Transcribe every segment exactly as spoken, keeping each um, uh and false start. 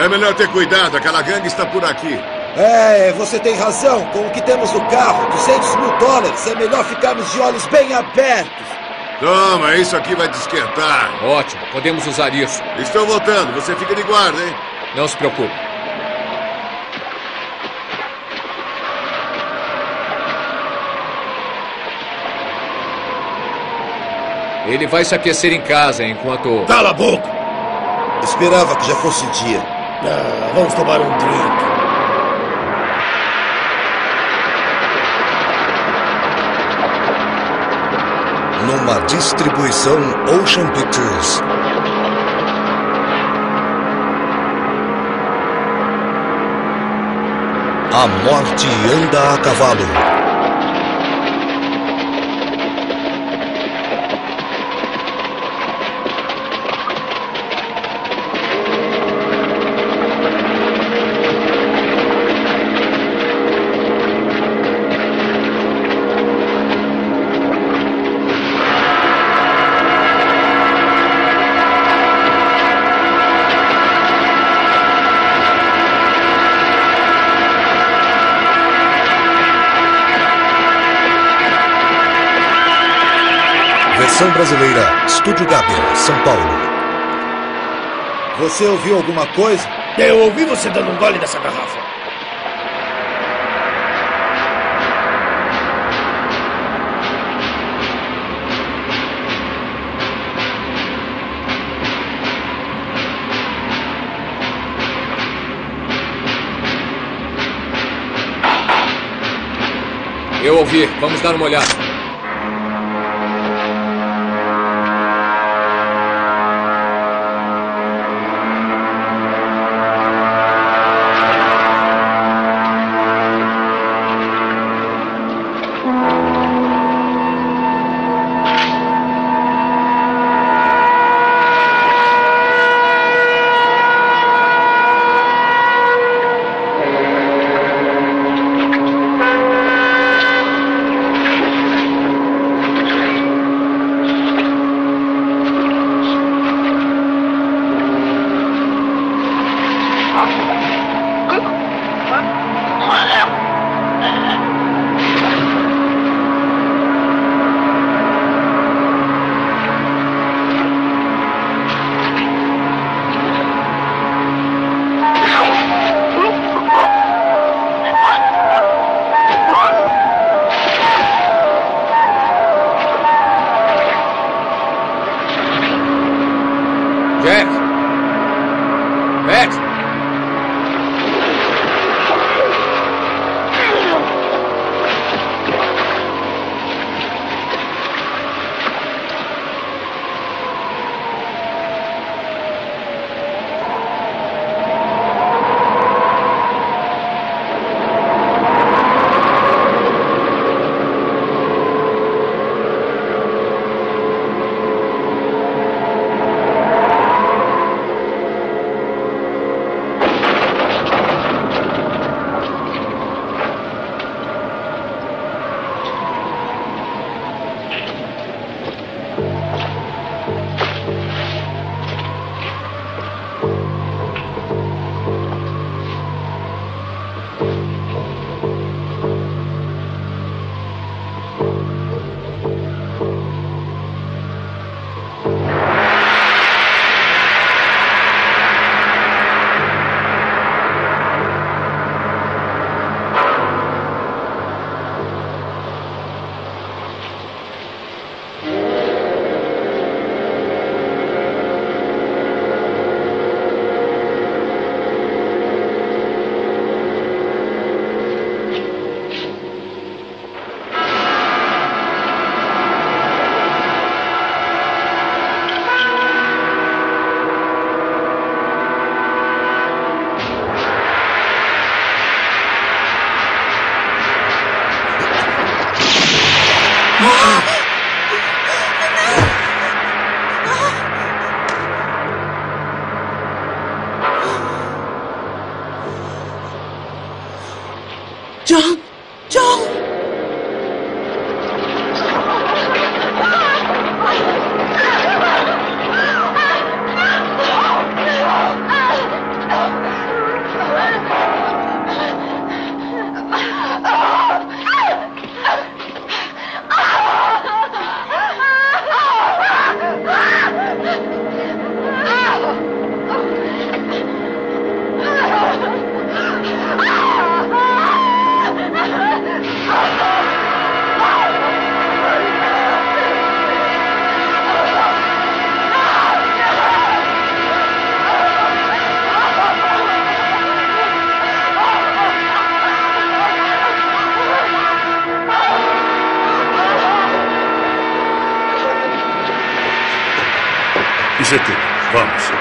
É melhor ter cuidado, aquela gangue está por aqui. É, você tem razão. Com o que temos no carro, duzentos mil dólares, é melhor ficarmos de olhos bem abertos. Toma, isso aqui vai te esquentar. Ótimo, podemos usar isso. Estou voltando, você fica de guarda, hein? Não se preocupe. Ele vai se aquecer em casa enquanto... Cala a boca! Esperava que já fosse dia. Ah, vamos tomar um drink. Numa distribuição Ocean Pictures. A morte anda a cavalo. Versão brasileira, Estúdio Gaber, São Paulo. Você ouviu alguma coisa? Eu ouvi você dando um gole nessa garrafa. Eu ouvi, vamos dar uma olhada. você tem. Vamos.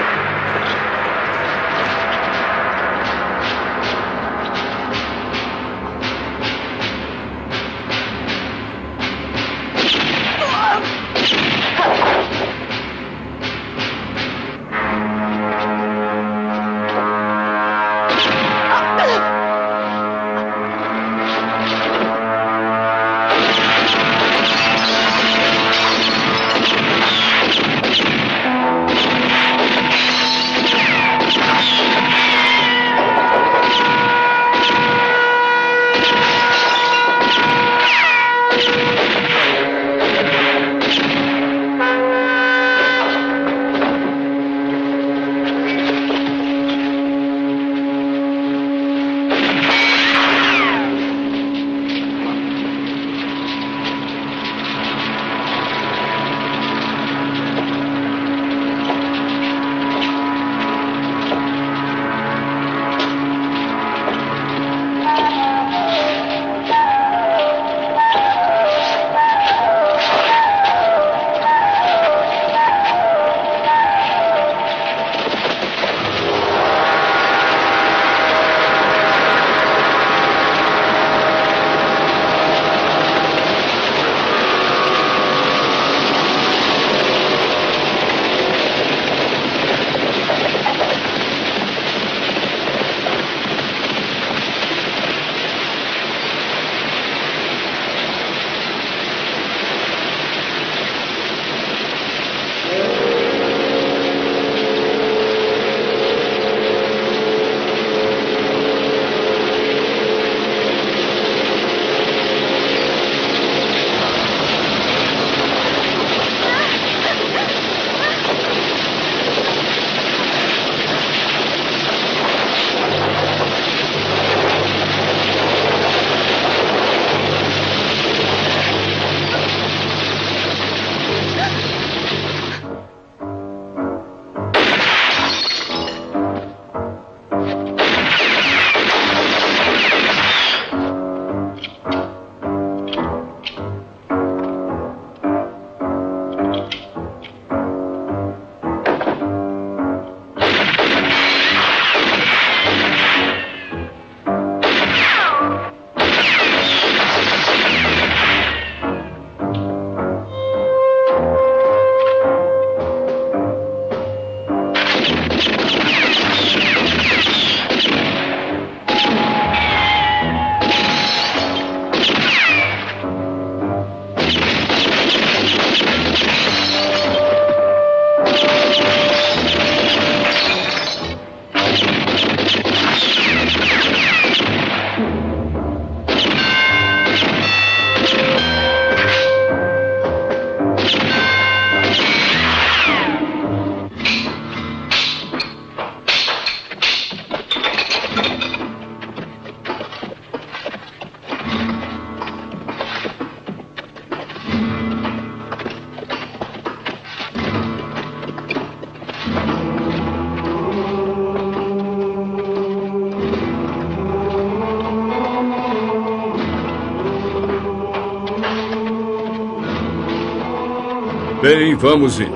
Bem, vamos indo.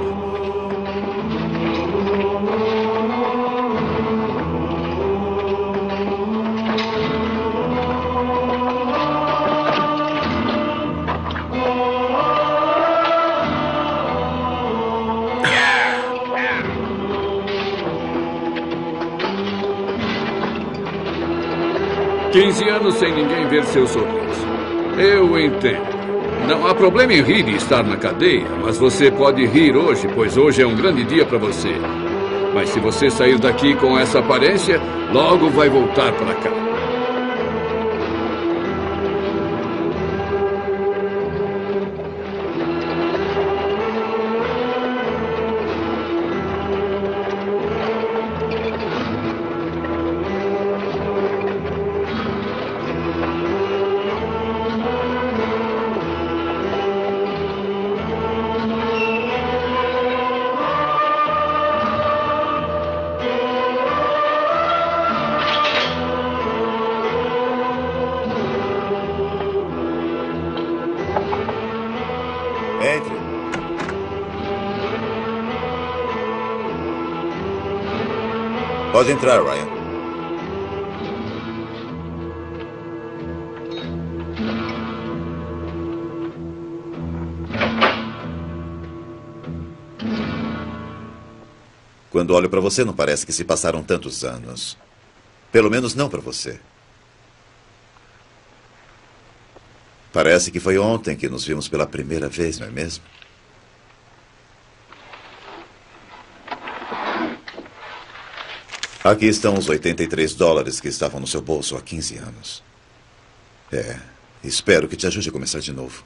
Quinze anos sem ninguém ver seu sorriso. Eu entendo. Não há problema em rir e estar na cadeia, mas você pode rir hoje, pois hoje é um grande dia para você. Mas se você sair daqui com essa aparência, logo vai voltar para cá. Pode entrar, Ryan. Quando olho para você, não parece que se passaram tantos anos. Pelo menos não para você. Parece que foi ontem que nos vimos pela primeira vez, não é mesmo? Aqui estão os oitenta e três dólares que estavam no seu bolso há quinze anos. É, espero que te ajude a começar de novo.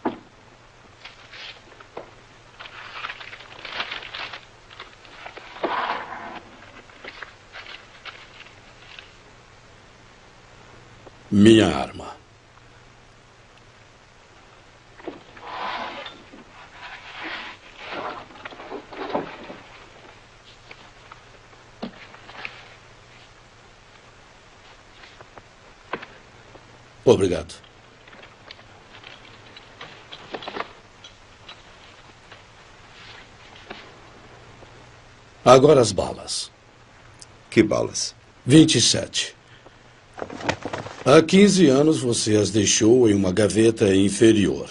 Minha arma. Obrigado. Agora as balas. Que balas? vinte e sete. Há quinze anos você as deixou em uma gaveta inferior.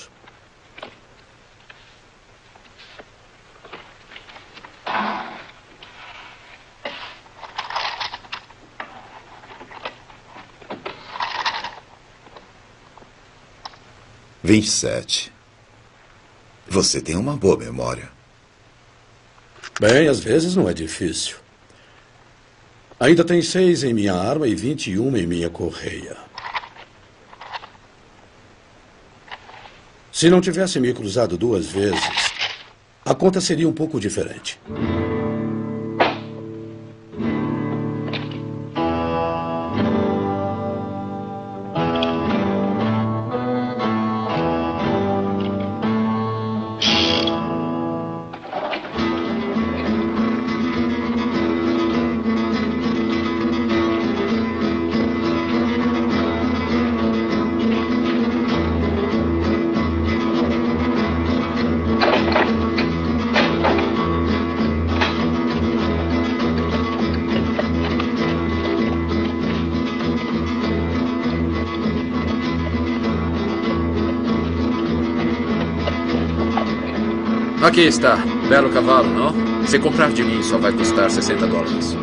vinte e sete. Você tem uma boa memória. Bem, às vezes não é difícil. Ainda tem seis em minha arma e vinte e uma em minha correia. Se não tivesse me cruzado duas vezes, a conta seria um pouco diferente. Aqui está. Belo cavalo, não? Se comprar de mim, só vai custar sessenta dólares.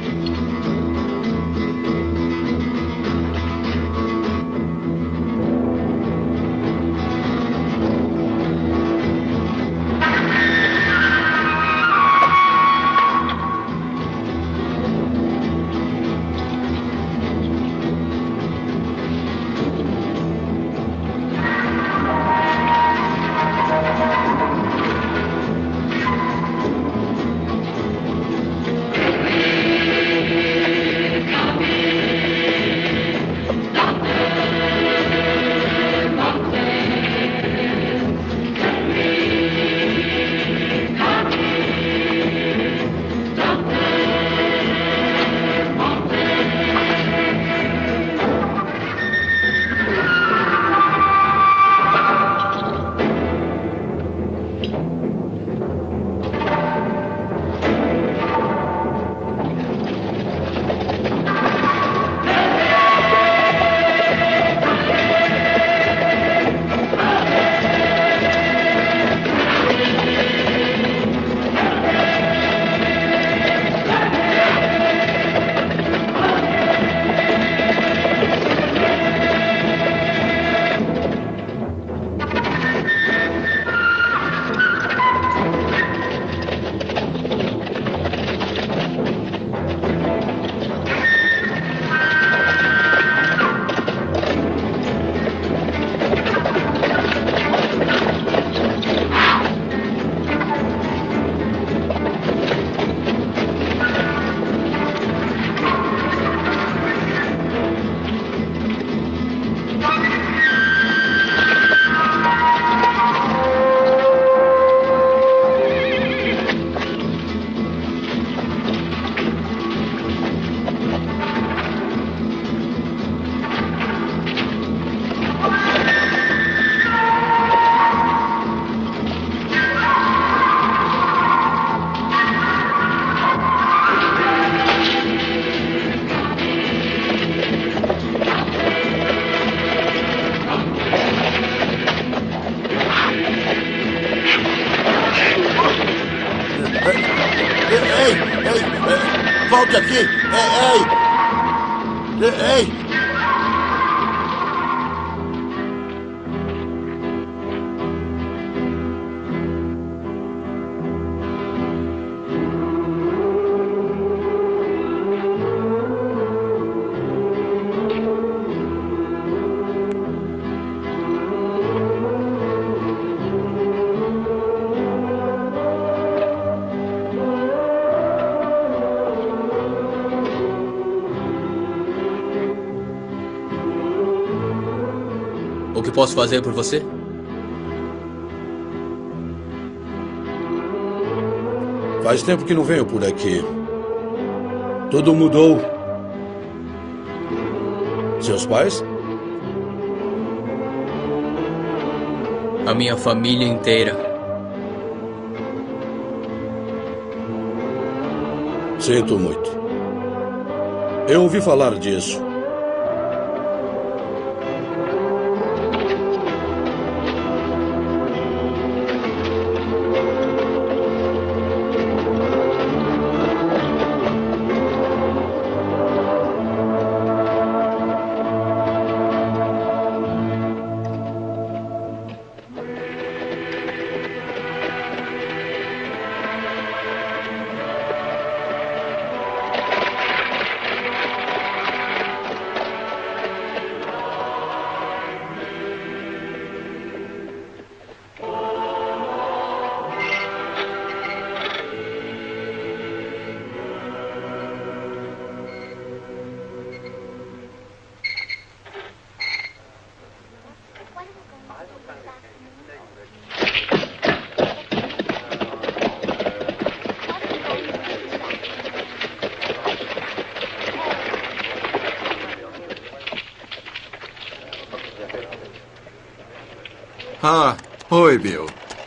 Volte aqui! Ei! Ei! Ei! O que posso fazer por você? Faz tempo que não venho por aqui. Tudo mudou. Seus pais? A minha família inteira. Sinto muito. Eu ouvi falar disso. Ah, oi, Bill.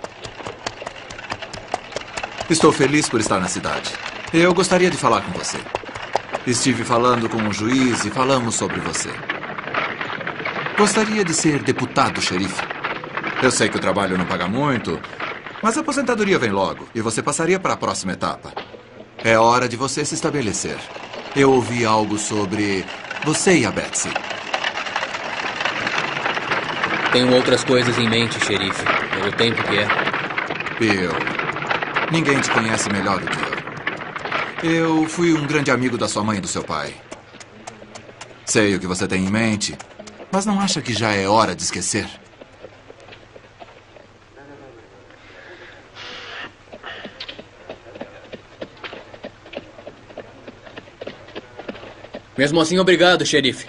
Estou feliz por estar na cidade. Eu gostaria de falar com você. Estive falando com o juiz e falamos sobre você. Gostaria de ser deputado, xerife. Eu sei que o trabalho não paga muito, mas a aposentadoria vem logo e você passaria para a próxima etapa. É hora de você se estabelecer. Eu ouvi algo sobre você e a Betsy. Tenho outras coisas em mente, xerife. Pelo tempo que é. Bill, ninguém te conhece melhor do que eu. Eu fui um grande amigo da sua mãe e do seu pai. Sei o que você tem em mente, mas não acha que já é hora de esquecer? Mesmo assim, obrigado, xerife.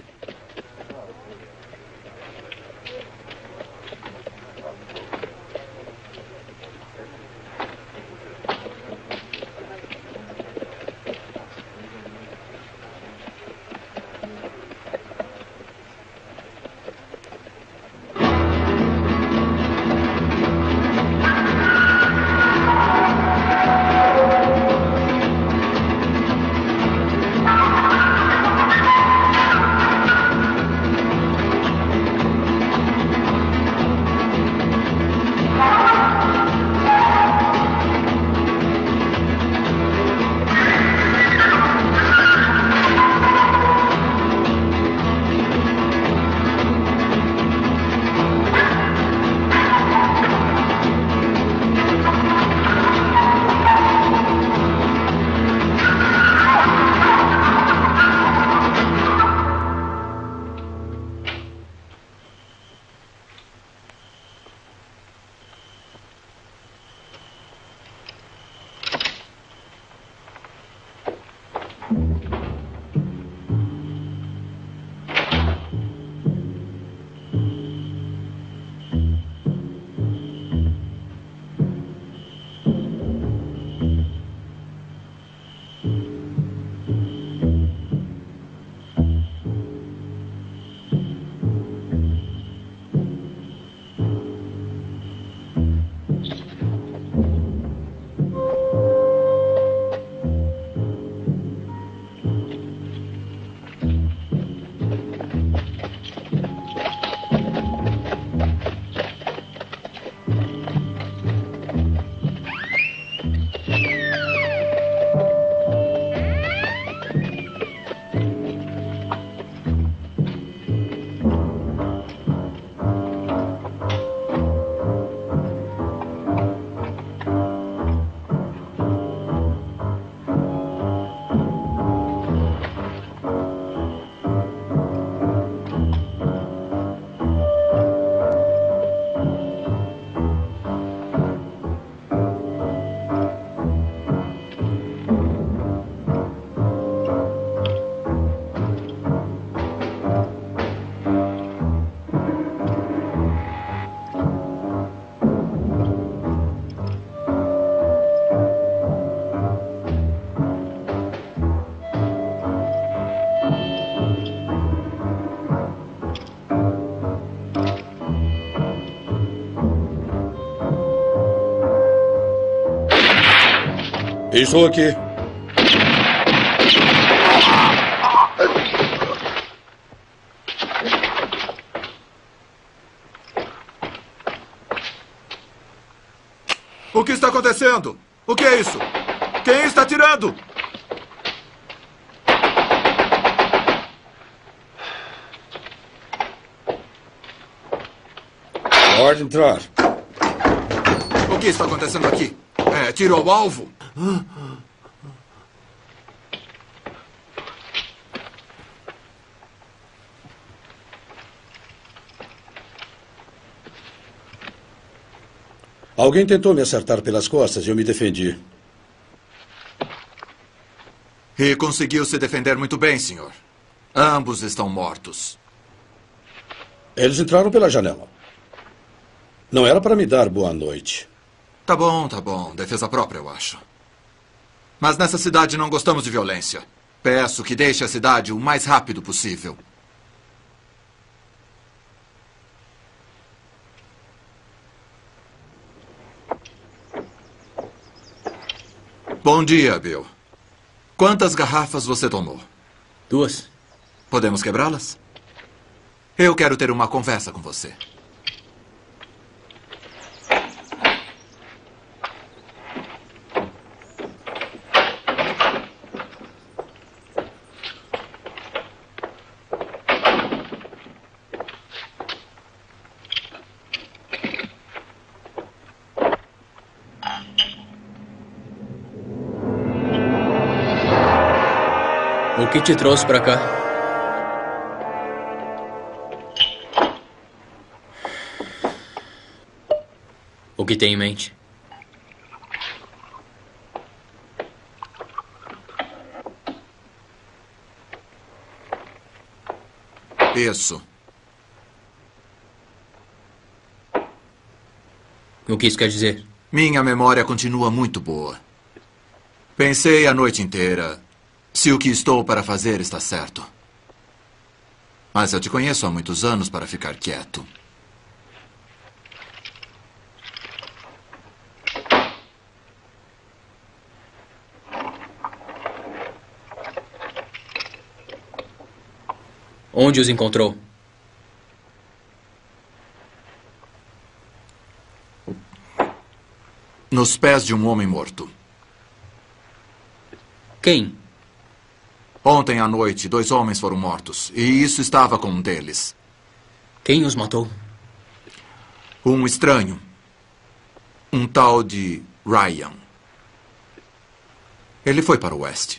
Estou aqui. O que está acontecendo? O que é isso? Quem está atirando? Pode entrar. O que está acontecendo aqui? É, tiro ao alvo? Alguém tentou me acertar pelas costas e eu me defendi. E conseguiu se defender muito bem, senhor. Ambos estão mortos. Eles entraram pela janela. Não era para me dar boa noite. Tá bom, tá bom. Defesa própria, eu acho. Mas nessa cidade não gostamos de violência. Peço que deixe a cidade o mais rápido possível. Bom dia, Bill. Quantas garrafas você tomou? Duas. Podemos quebrá-las? Eu quero ter uma conversa com você. O que te trouxe pra cá? O que tem em mente? Isso. O que isso quer dizer? Minha memória continua muito boa. Pensei a noite inteira se o que estou para fazer está certo. Mas eu te conheço há muitos anos para ficar quieto. Onde os encontrou? Nos pés de um homem morto. Quem? Ontem à noite, dois homens foram mortos. E isso estava com um deles. Quem os matou? Um estranho. Um tal de Ryan. Ele foi para o oeste.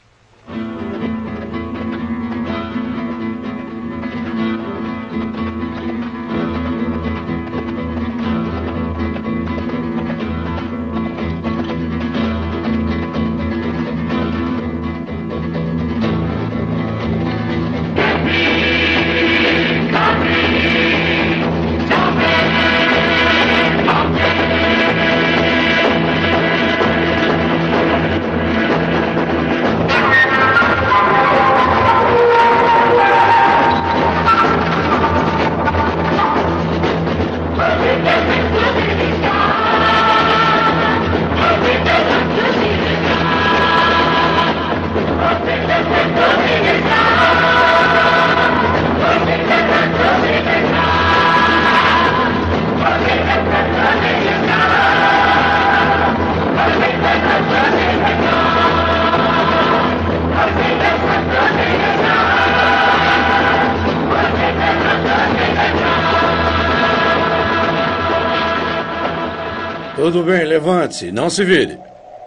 Tudo bem, levante-se, não se vire.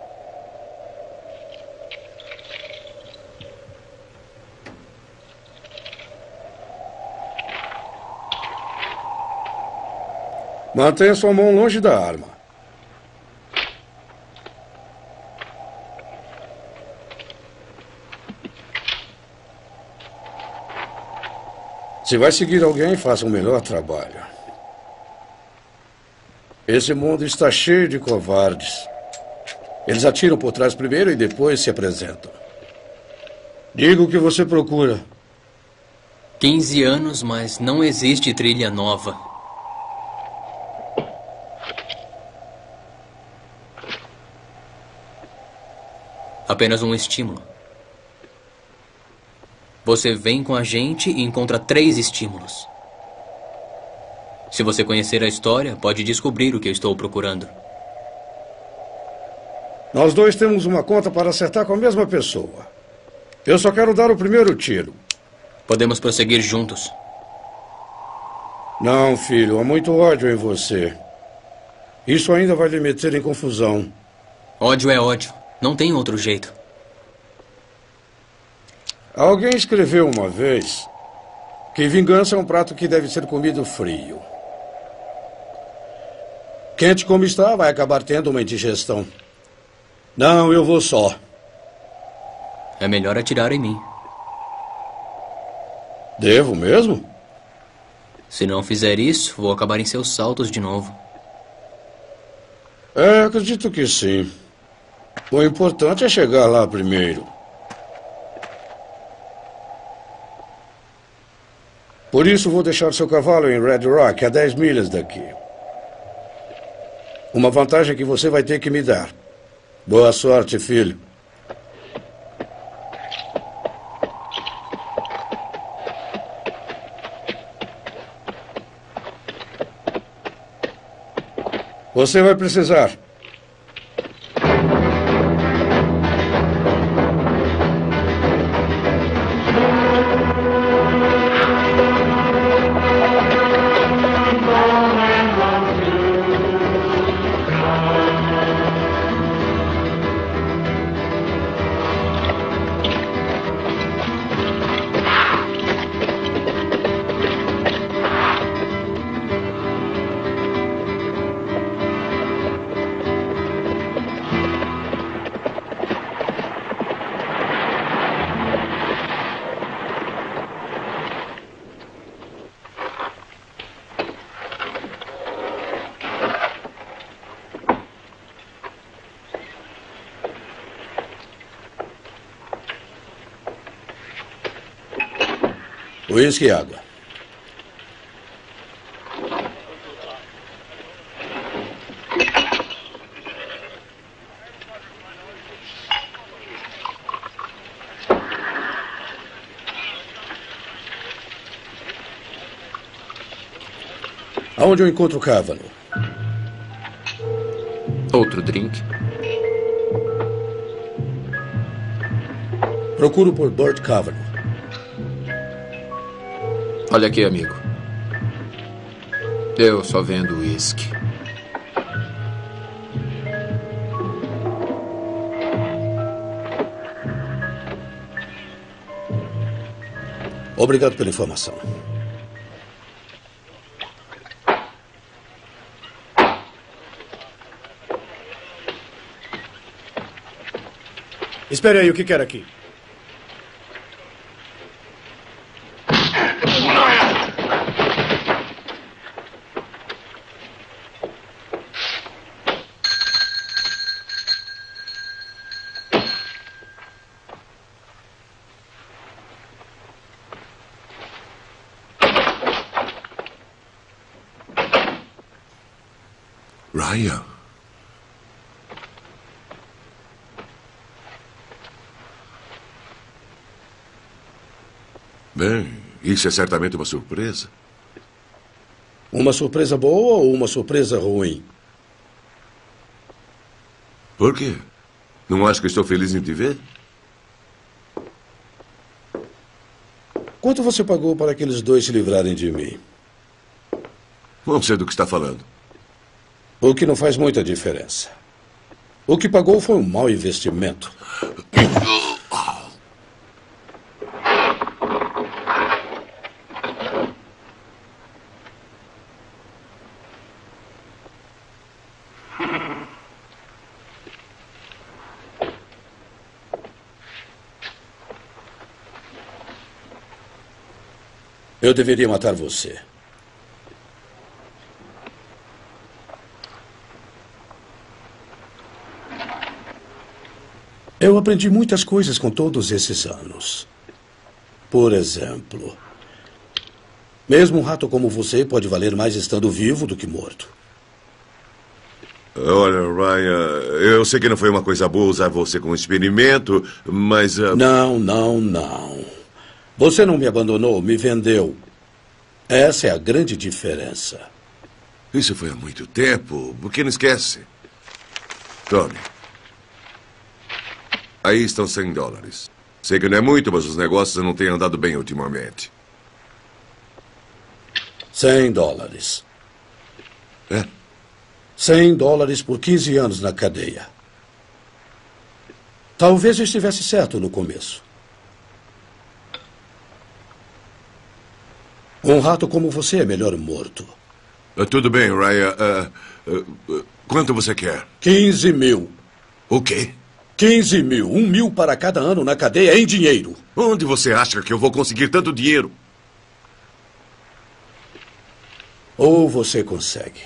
Mantenha sua mão longe da arma. Se vai seguir alguém, faça um melhor trabalho. Esse mundo está cheio de covardes. Eles atiram por trás primeiro e depois se apresentam. Diga o que você procura. quinze anos, mas não existe trilha nova. Apenas um estímulo. Você vem com a gente e encontra três estímulos. Se você conhecer a história, pode descobrir o que eu estou procurando. Nós dois temos uma conta para acertar com a mesma pessoa. Eu só quero dar o primeiro tiro. Podemos prosseguir juntos. Não, filho, há muito ódio em você. Isso ainda vai lhe meter em confusão. Ódio é ódio. Não tem outro jeito. Alguém escreveu uma vez que vingança é um prato que deve ser comido frio. Quente como está, vai acabar tendo uma indigestão. Não, eu vou só. É melhor atirar em mim. Devo mesmo? Se não fizer isso, vou acabar em seus saltos de novo. É, acredito que sim. O importante é chegar lá primeiro. Por isso vou deixar seu cavalo em Red Rock, a dez milhas daqui. Uma vantagem que você vai ter que me dar. Boa sorte, filho. Você vai precisar. Uísque e água. Aonde eu encontro o Cavalo? Outro drink. Procuro por Burt Cavalo. Olha aqui, amigo. Eu só vendo uísque. Obrigado pela informação. Espere aí, o que quer aqui? Ryan. Bem, isso é certamente uma surpresa. Uma surpresa boa ou uma surpresa ruim? Por quê? Não acha que estou feliz em te ver? Quanto você pagou para aqueles dois se livrarem de mim? Não sei do que está falando. O que não faz muita diferença. O que pagou foi um mau investimento. Eu deveria matar você. Eu aprendi muitas coisas com todos esses anos. Por exemplo, mesmo um rato como você pode valer mais estando vivo do que morto. Olha, Ryan, eu sei que não foi uma coisa boa usar você como experimento, mas... Uh... Não, não, não. Você não me abandonou, me vendeu. Essa é a grande diferença. Isso foi há muito tempo. Por que não esquece? Tome. Aí estão cem dólares. Sei que não é muito, mas os negócios não têm andado bem ultimamente. cem dólares. É? cem dólares por quinze anos na cadeia. Talvez eu estivesse certo no começo. Um rato como você é melhor morto. Uh, tudo bem, Ryan. Uh, uh, uh, quanto você quer? quinze mil. O quê? quinze mil. Um mil para cada ano na cadeia em dinheiro. Onde você acha que eu vou conseguir tanto dinheiro? Ou você consegue.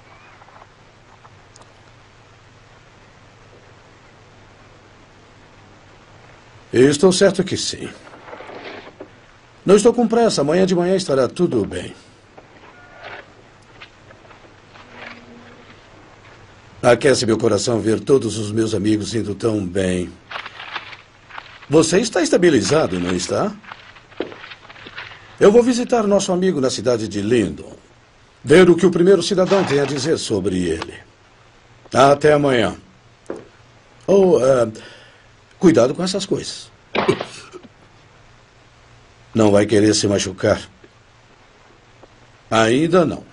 Estou certo que sim. Não estou com pressa. Amanhã de manhã estará tudo bem. Aquece meu coração ver todos os meus amigos indo tão bem. Você está estabilizado, não está? Eu vou visitar nosso amigo na cidade de Lyndon. Ver o que o primeiro cidadão tem a dizer sobre ele. Até amanhã. Ou, uh, cuidado com essas coisas. Não vai querer se machucar. Ainda não.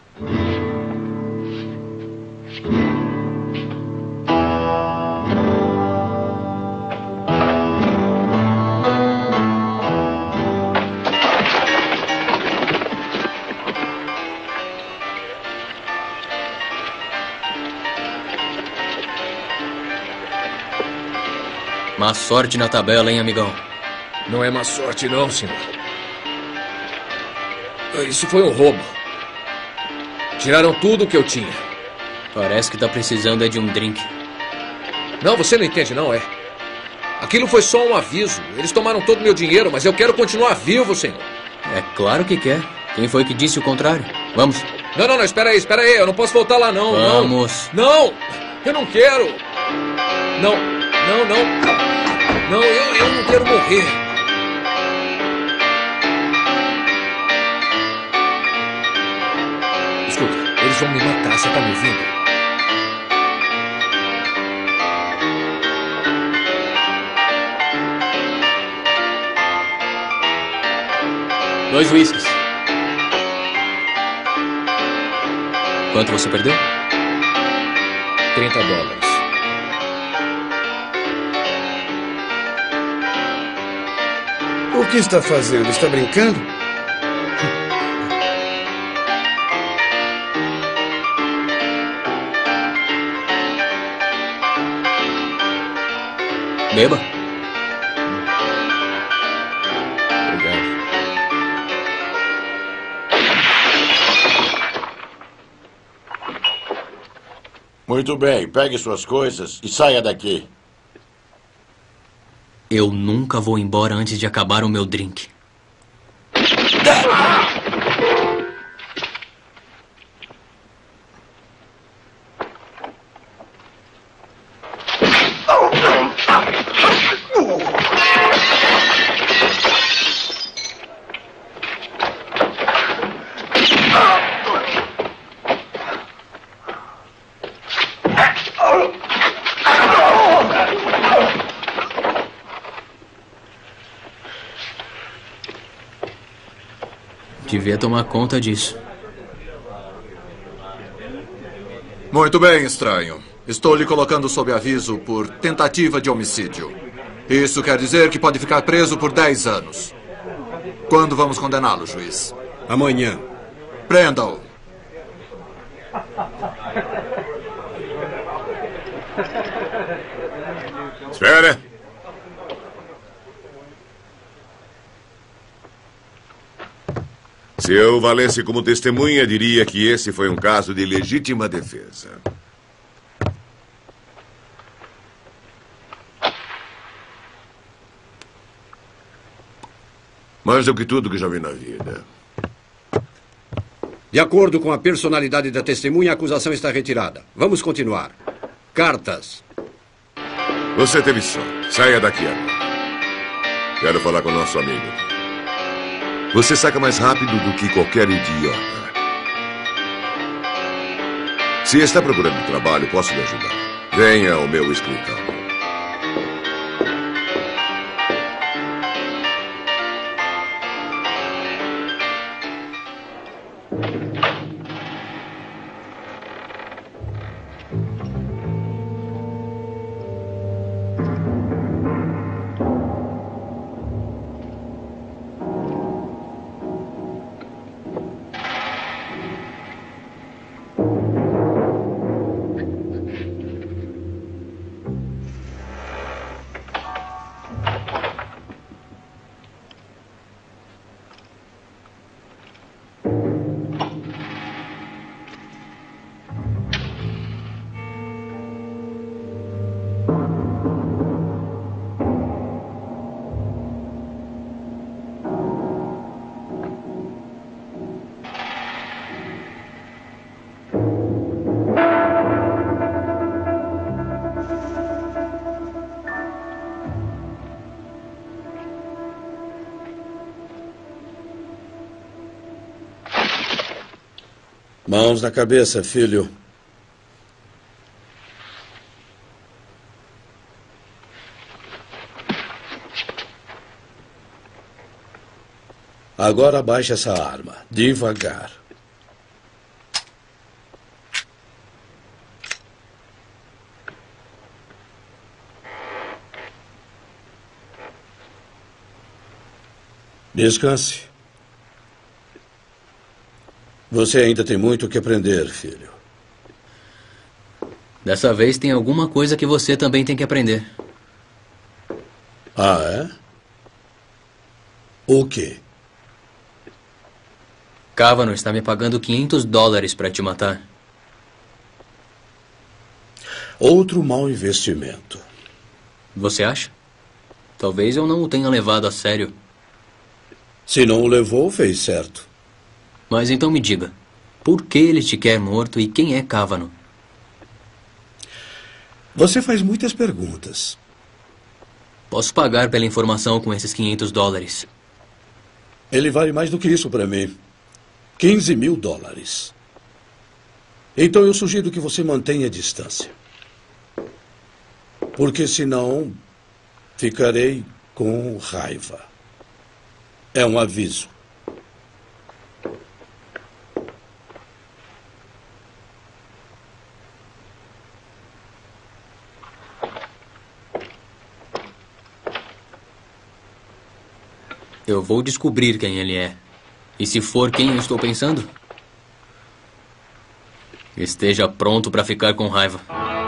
Má sorte na tabela, hein, amigão? Não é má sorte, não, senhor. Isso foi um roubo. Tiraram tudo que eu tinha. Parece que tá precisando é de um drink. Não, você não entende, não, é? Aquilo foi só um aviso. Eles tomaram todo o meu dinheiro, mas eu quero continuar vivo, senhor. É claro que quer. Quem foi que disse o contrário? Vamos. Não, não, não, espera aí, espera aí. Eu não posso voltar lá, não. Vamos. Não, não, eu não quero. Não, não, não. Não, eu, eu não quero morrer. Escuta, eles vão me matar, você tá me ouvindo? Dois whiskies. Quanto você perdeu? trinta dólares. O que está fazendo? Está brincando? Beba. Obrigado. Muito bem, pegue suas coisas e saia daqui. Eu nunca vou embora antes de acabar o meu drink. Devia tomar conta disso. Muito bem, estranho. Estou lhe colocando sob aviso por tentativa de homicídio. Isso quer dizer que pode ficar preso por dez anos. Quando vamos condená-lo, juiz? Amanhã. Prenda-o. Espera. Se eu valesse como testemunha, diria que esse foi um caso de legítima defesa. Mais do que tudo que já vi na vida. De acordo com a personalidade da testemunha, a acusação está retirada. Vamos continuar. Cartas. Você teve sorte. Saia daqui agora. Quero falar com o nosso amigo. Você saca mais rápido do que qualquer idiota. Se está procurando trabalho, posso lhe ajudar. Venha ao meu escritório. Mãos na cabeça, filho. Agora abaixe essa arma, devagar. Descanse. Você ainda tem muito o que aprender, filho. Dessa vez tem alguma coisa que você também tem que aprender. Ah, é? O quê? Kavanaugh está me pagando quinhentos dólares para te matar. Outro mau investimento. Você acha? Talvez eu não o tenha levado a sério. Se não o levou, fez certo. Mas então me diga, por que ele te quer morto e quem é Kavanaugh? Você faz muitas perguntas. Posso pagar pela informação com esses quinhentos dólares. Ele vale mais do que isso para mim. quinze mil dólares. Então eu sugiro que você mantenha a distância. Porque senão ficarei com raiva. É um aviso. Eu vou descobrir quem ele é. E se for quem eu estou pensando, esteja pronto para ficar com raiva.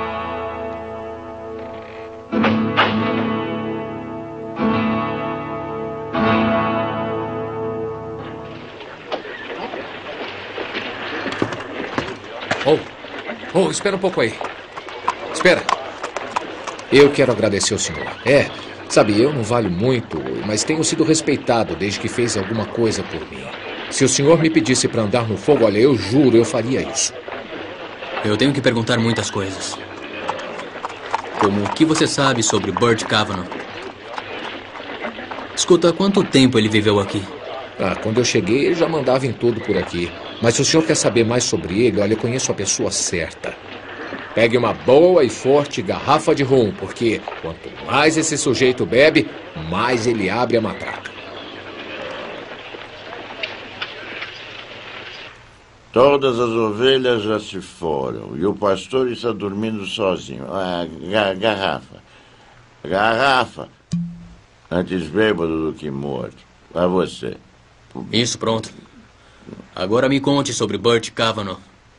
Oh, oh, espera um pouco aí. Espera. Eu quero agradecer ao senhor. É... Sabe, eu não valho muito, mas tenho sido respeitado desde que fez alguma coisa por mim. Se o senhor me pedisse para andar no fogo, olha, eu juro, eu faria isso. Eu tenho que perguntar muitas coisas. Como o que você sabe sobre Burt Kavanaugh? Escuta, há quanto tempo ele viveu aqui? Ah, quando eu cheguei, ele já mandava em tudo por aqui. Mas se o senhor quer saber mais sobre ele, olha, eu conheço a pessoa certa. Pegue uma boa e forte garrafa de rum, porque quanto mais esse sujeito bebe, mais ele abre a matraca. Todas as ovelhas já se foram e o pastor está dormindo sozinho. Ah, ga- garrafa. Garrafa. Antes bêbado do que morto. A você. Isso, pronto. Agora me conte sobre Burt Kavanaugh.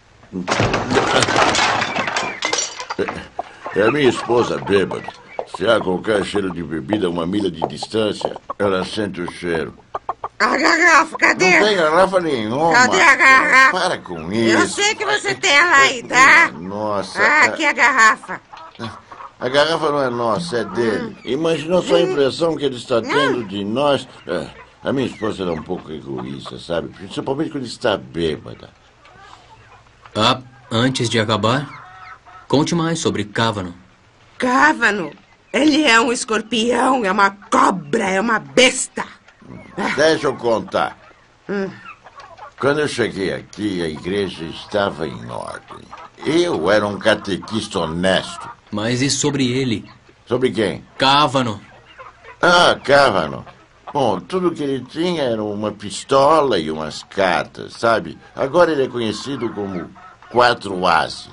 É a minha esposa bêbada. Se há qualquer cheiro de bebida a uma milha de distância, ela sente o cheiro. A garrafa, cadê? Não tem garrafa nenhuma. Cadê a garrafa? Para com isso. Eu sei que você tem ela aí, tá? Nossa. Ah, aqui é a garrafa. A garrafa não é nossa, é dele. Imaginou só a impressão que ele está tendo de nós? É, A minha esposa é um pouco egoísta, sabe? Principalmente quando está bêbada. Ah, antes de acabar, conte mais sobre Cavano. Cavano? Ele é um escorpião, é uma cobra, é uma besta. Deixa eu contar. Hum. Quando eu cheguei aqui, a igreja estava em ordem. Eu era um catequista honesto. Mas e sobre ele? Sobre quem? Cavano. Ah, Cavano. Bom, tudo que ele tinha era uma pistola e umas cartas, sabe? Agora ele é conhecido como Quatro Ases.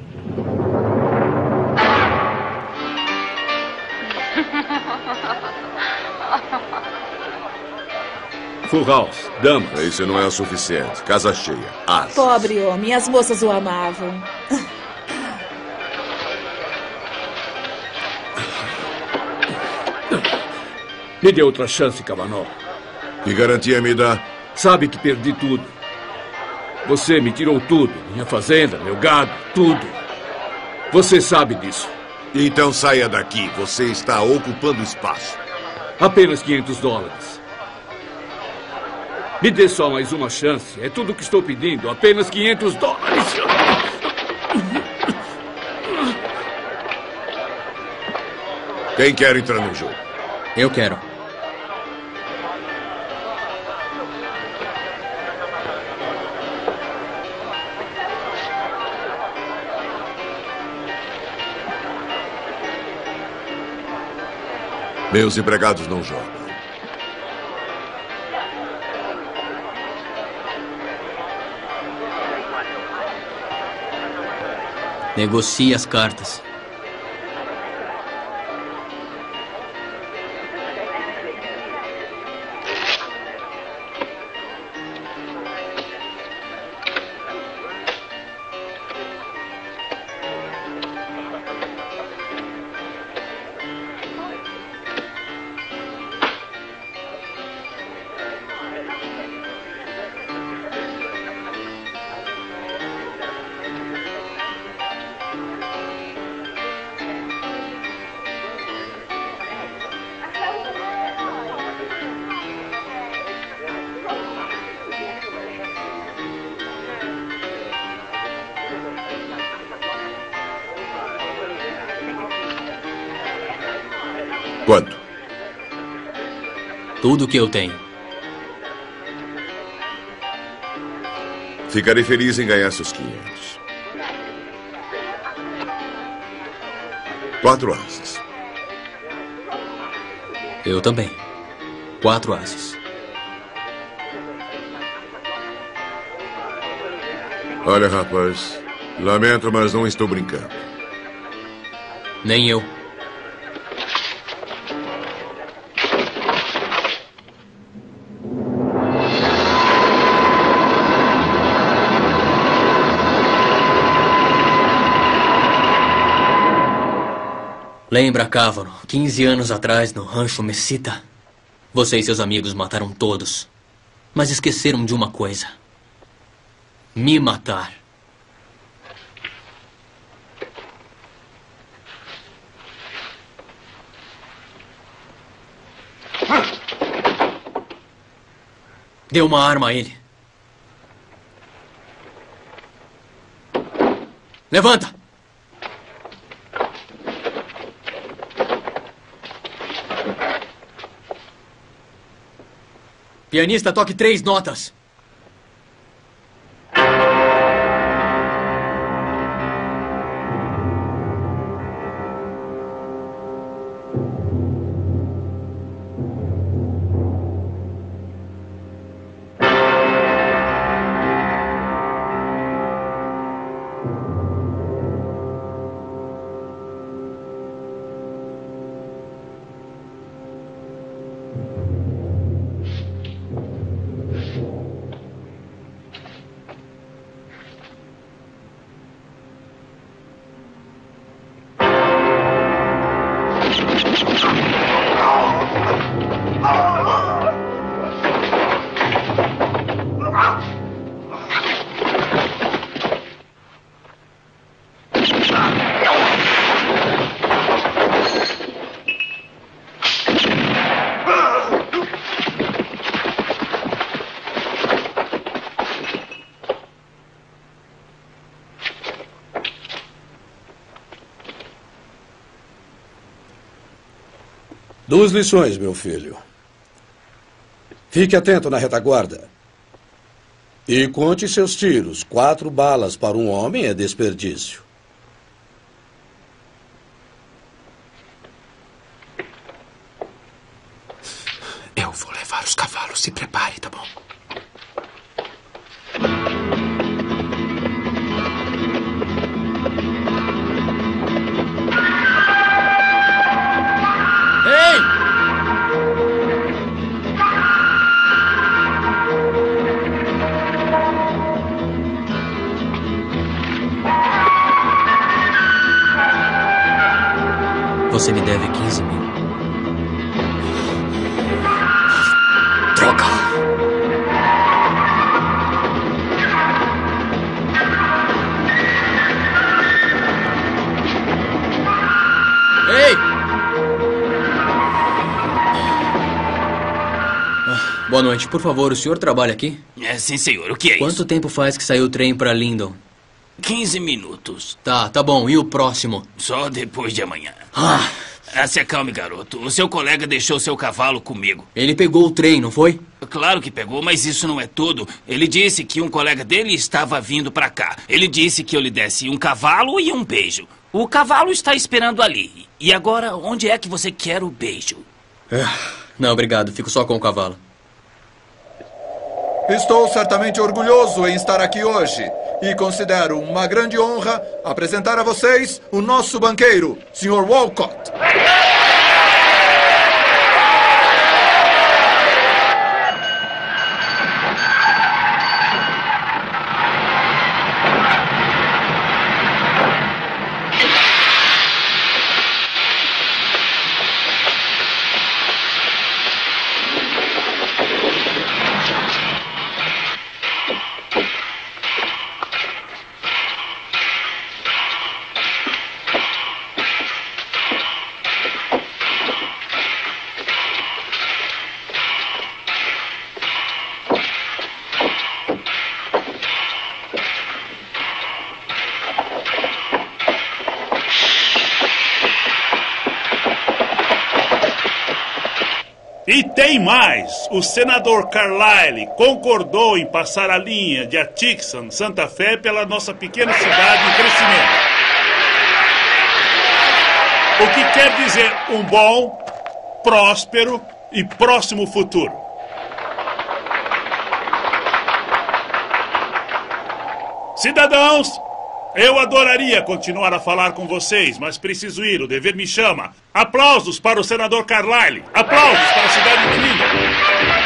Full house, damas. Isso não é o suficiente. Casa cheia. As. Pobre homem, as moças o amavam. Me dê outra chance, Cavanaugh. Que garantia me dá? Sabe que perdi tudo. Você me tirou tudo. Minha fazenda, meu gado, tudo. Você sabe disso. Então saia daqui. Você está ocupando espaço. Apenas quinhentos dólares. Me dê só mais uma chance. É tudo o que estou pedindo. Apenas quinhentos dólares. Quem quer entrar no jogo? Eu quero. Meus empregados não jogam. Negocie as cartas. Quanto? Tudo que eu tenho. Ficarei feliz em ganhar seus quinhentos. Quatro ases. Eu também. Quatro ases. Olha, rapaz, lamento, mas não estou brincando. Nem eu. Lembra, Cavano, quinze anos atrás, no Rancho Mesita? Você e seus amigos mataram todos. Mas esqueceram de uma coisa. Me matar. Dê uma arma a ele. Levanta! Pianista, toque três notas. Duas lições, meu filho. Fique atento na retaguarda. E conte seus tiros. Quatro balas para um homem é desperdício. Eu vou levar os cavalos. Se prepare, tá bom? Ei! Você me deve quinze mil. Droga! Ei! Ah, boa noite. Por favor, o senhor trabalha aqui? É, sim, senhor. O que é Quanto isso? tempo faz que saiu o trem para Lyndon? quinze minutos. Tá, tá bom. E o próximo? Só depois de amanhã. Ah. Ah, se acalme, garoto. O seu colega deixou seu cavalo comigo. Ele pegou o trem, não foi? Claro que pegou, mas isso não é tudo. Ele disse que um colega dele estava vindo pra cá. Ele disse que eu lhe desse um cavalo e um beijo. O cavalo está esperando ali. E agora, onde é que você quer o beijo? É. Não, obrigado. Fico só com o cavalo. Estou certamente orgulhoso em estar aqui hoje e considero uma grande honra apresentar a vocês o nosso banqueiro, senhor Walcott. E tem mais! O senador Carlyle concordou em passar a linha de Atchison, Santa Fé, pela nossa pequena cidade em crescimento. O que quer dizer um bom, próspero e próximo futuro. Cidadãos, eu adoraria continuar a falar com vocês, mas preciso ir, o dever me chama. Aplausos para o senador Carlyle. Aplausos para a cidade de Lyndon.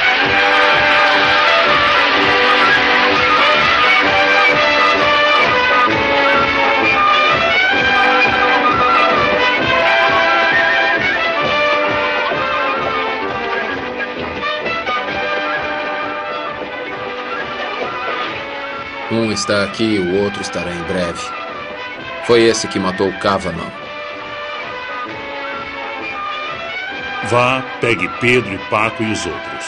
Um está aqui, o outro estará em breve. Foi esse que matou o Cavanaugh. Vá, pegue Pedro e Paco e os outros.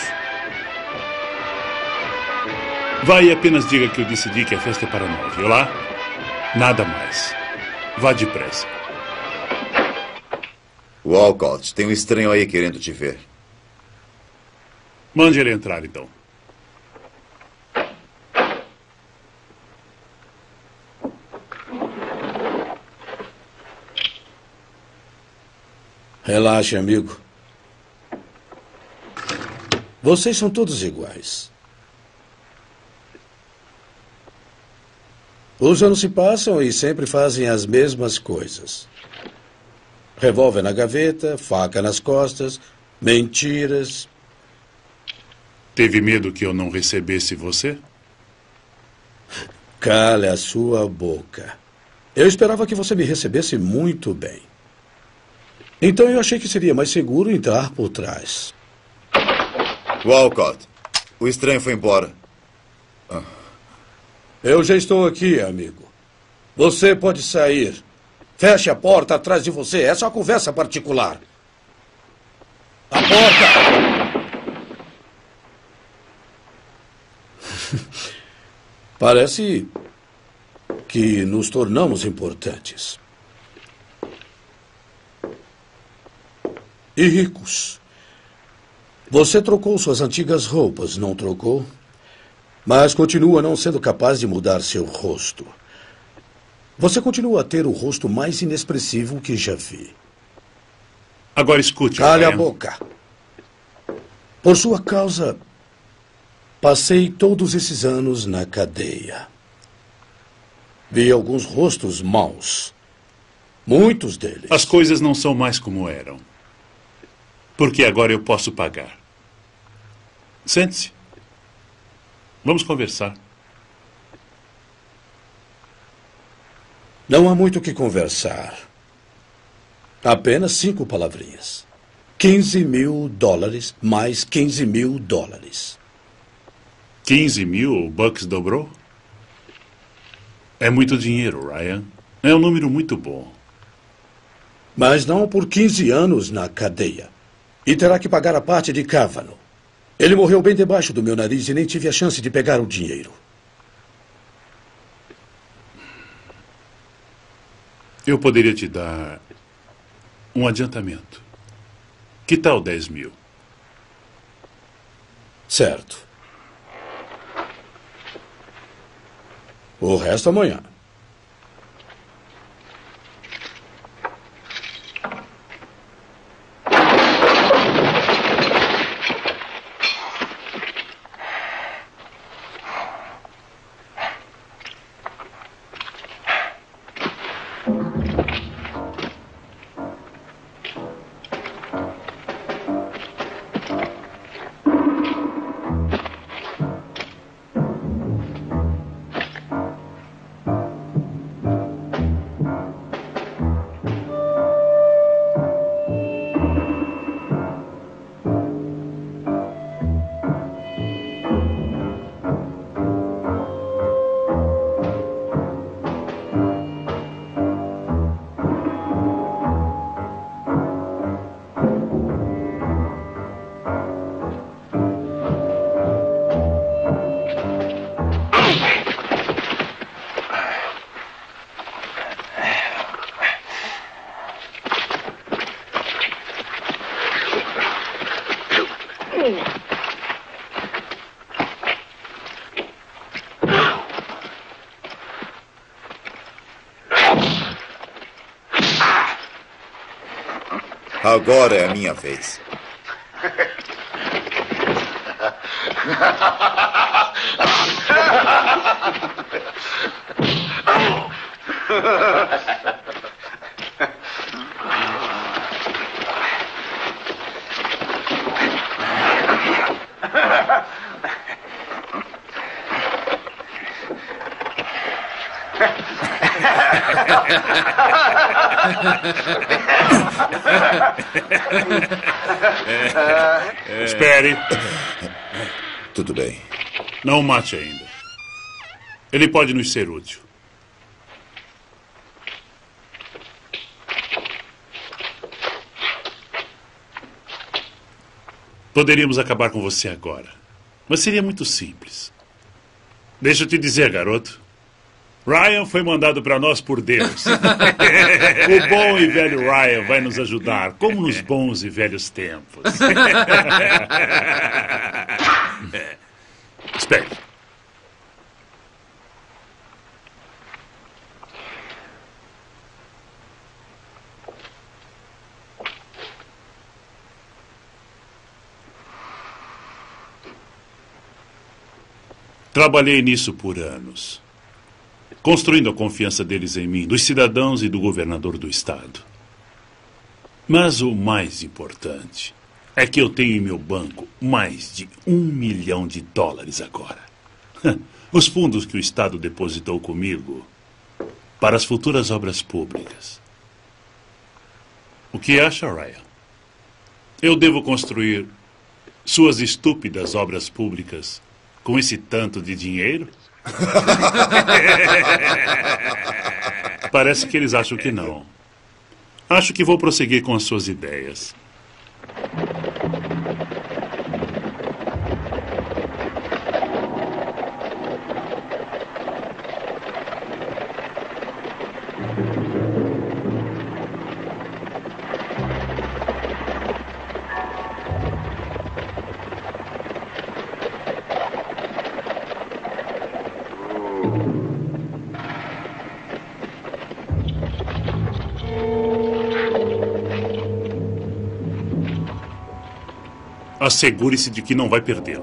Vá e apenas diga que eu decidi que a festa é para nós, viu lá? Nada mais. Vá depressa. Walcott, tem um estranho aí querendo te ver. Mande ele entrar, então. Relaxe, amigo. Vocês são todos iguais. Os anos se passam e sempre fazem as mesmas coisas. Revólver na gaveta, faca nas costas, mentiras. Teve medo que eu não recebesse você? Cale a sua boca. Eu esperava que você me recebesse muito bem. Então eu achei que seria mais seguro entrar por trás. Walcott, o estranho foi embora. Ah. Eu já estou aqui, amigo. Você pode sair. Feche a porta atrás de você. Essa é uma conversa particular. A porta! Parece que nos tornamos importantes. e ricos. Você trocou suas antigas roupas, não trocou? Mas continua não sendo capaz de mudar seu rosto. Você continua a ter o rosto mais inexpressivo que já vi. Agora escute, Cale Ryan. a boca. Por sua causa, passei todos esses anos na cadeia. Vi alguns rostos maus. Muitos deles. As coisas não são mais como eram. Porque agora eu posso pagar. Sente-se. Vamos conversar. Não há muito o que conversar. Apenas cinco palavrinhas. quinze mil dólares mais quinze mil dólares. quinze mil, o Bucks dobrou? É muito dinheiro, Ryan. É um número muito bom. Mas não por quinze anos na cadeia. E terá que pagar a parte de Kavanaugh. Ele morreu bem debaixo do meu nariz e nem tive a chance de pegar o dinheiro. Eu poderia te dar um adiantamento. Que tal dez mil? Certo. O resto amanhã. Agora é a minha vez. Espere. Tudo bem. Não o mate ainda. Ele pode nos ser útil. Poderíamos acabar com você agora. Mas seria muito simples. Deixa eu te dizer, garoto. Ryan foi mandado para nós por Deus. O bom e velho Ryan vai nos ajudar, como nos bons e velhos tempos. Espere. Trabalhei nisso por anos, construindo a confiança deles em mim, dos cidadãos e do governador do estado. Mas o mais importante é que eu tenho em meu banco mais de um milhão de dólares agora. Os fundos que o estado depositou comigo para as futuras obras públicas. O que acha, Ryan? Eu devo construir suas estúpidas obras públicas com esse tanto de dinheiro? Parece que eles acham que não. Acho que vou prosseguir com as suas ideias. Assegure-se de que não vai perdê-lo.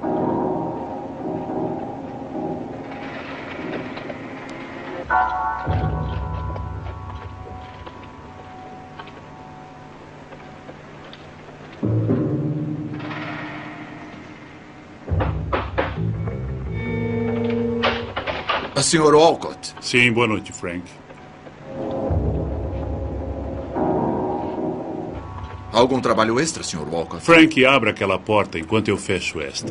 A senhor Walcott. Sim, boa noite, Frank. Algum trabalho extra, senhor Walcott? Frank, abra aquela porta enquanto eu fecho esta.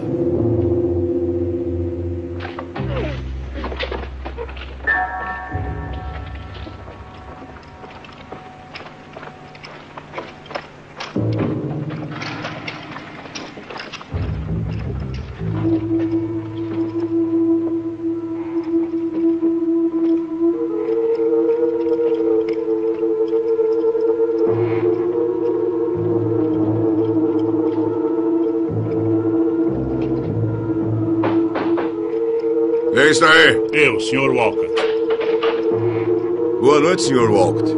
Quem está aí? Eu, senhor Walcott. Boa noite, senhor Walcott.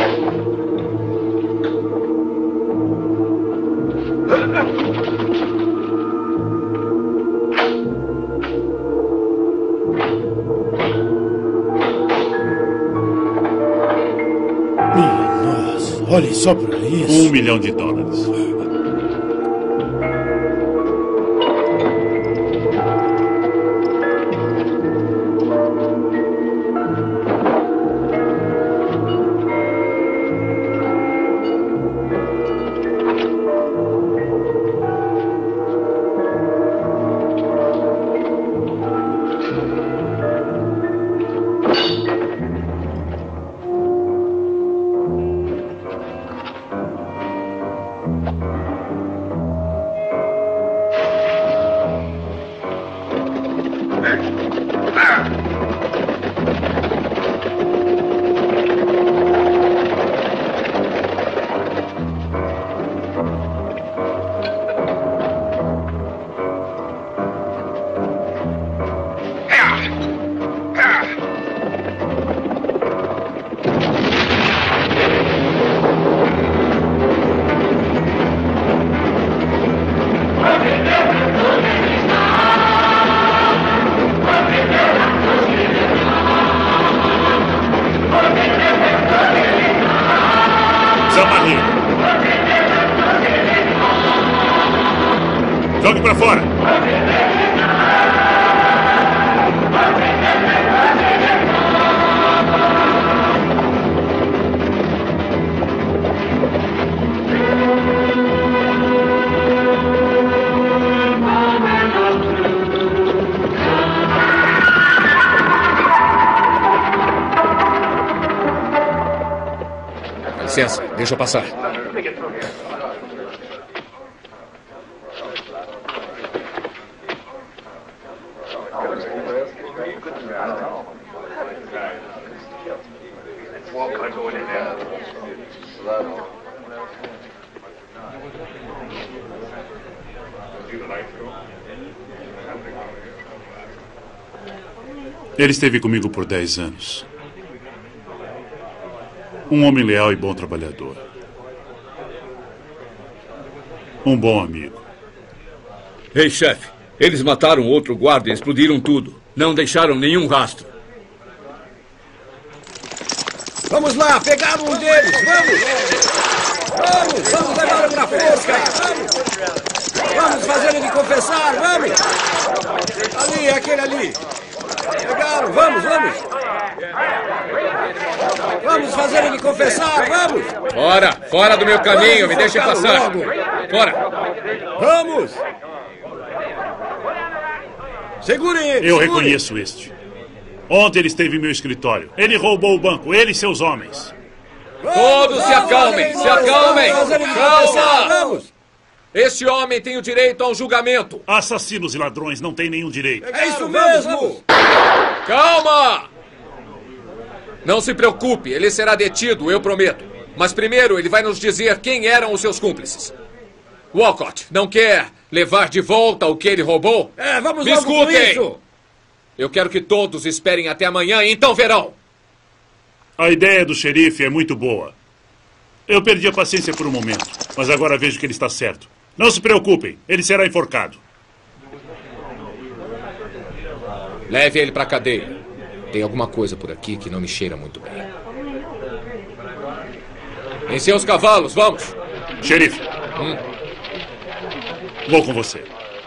Minha nossa, olhe só para isso. Um milhão de dólares. Jogue pra fora! Com licença, deixa eu passar. Ele esteve comigo por dez anos. Um homem leal e bom trabalhador. Um bom amigo. Ei, chefe, eles mataram outro guarda e explodiram tudo. Não deixaram nenhum rastro. Vamos lá, pegar um deles, vamos! Vamos, vamos levar para a forca! Vamos! Vamos fazer ele confessar, vamos! Ali, aquele ali! Pegaram, vamos, vamos! Vamos fazer ele confessar, vamos! Fora, fora do meu caminho, me deixem passar! Logo. Fora! Vamos! Segurem ele! Eu segurem. reconheço este. Ontem ele esteve em meu escritório. Ele roubou o banco, ele e seus homens. Todos se acalmem, se acalmem! Calma! Vamos! Este homem tem o direito a um julgamento. Assassinos e ladrões não têm nenhum direito. É isso mesmo! Calma! Não se preocupe, ele será detido, eu prometo. Mas primeiro ele vai nos dizer quem eram os seus cúmplices. Walcott, não quer levar de volta o que ele roubou? É, vamos Me logo com escutem! isso! Eu quero que todos esperem até amanhã, então verão. A ideia do xerife é muito boa. Eu perdi a paciência por um momento, mas agora vejo que ele está certo. Não se preocupem, ele será enforcado. Leve ele pra cadeia. Tem alguma coisa por aqui que não me cheira muito bem. Em seus cavalos, vamos! Xerife. Hum. Vou com você.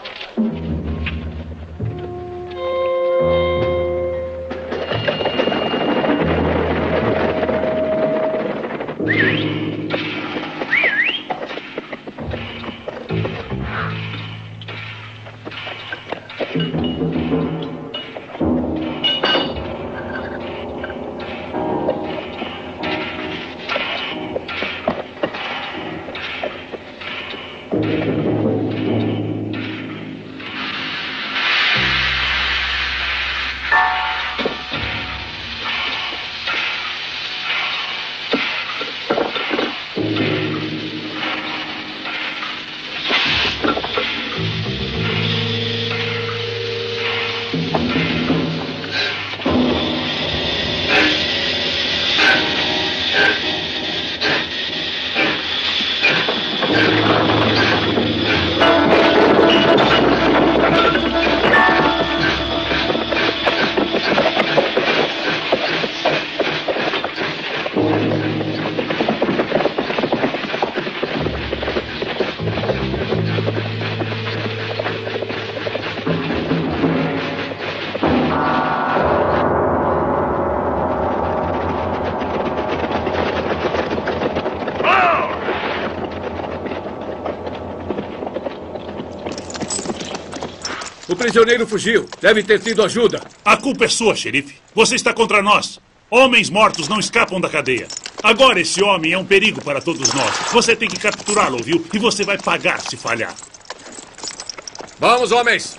O prisioneiro fugiu. Deve ter tido ajuda. A culpa é sua, xerife. Você está contra nós. Homens mortos não escapam da cadeia. Agora esse homem é um perigo para todos nós. Você tem que capturá-lo, viu? E você vai pagar se falhar. Vamos, homens!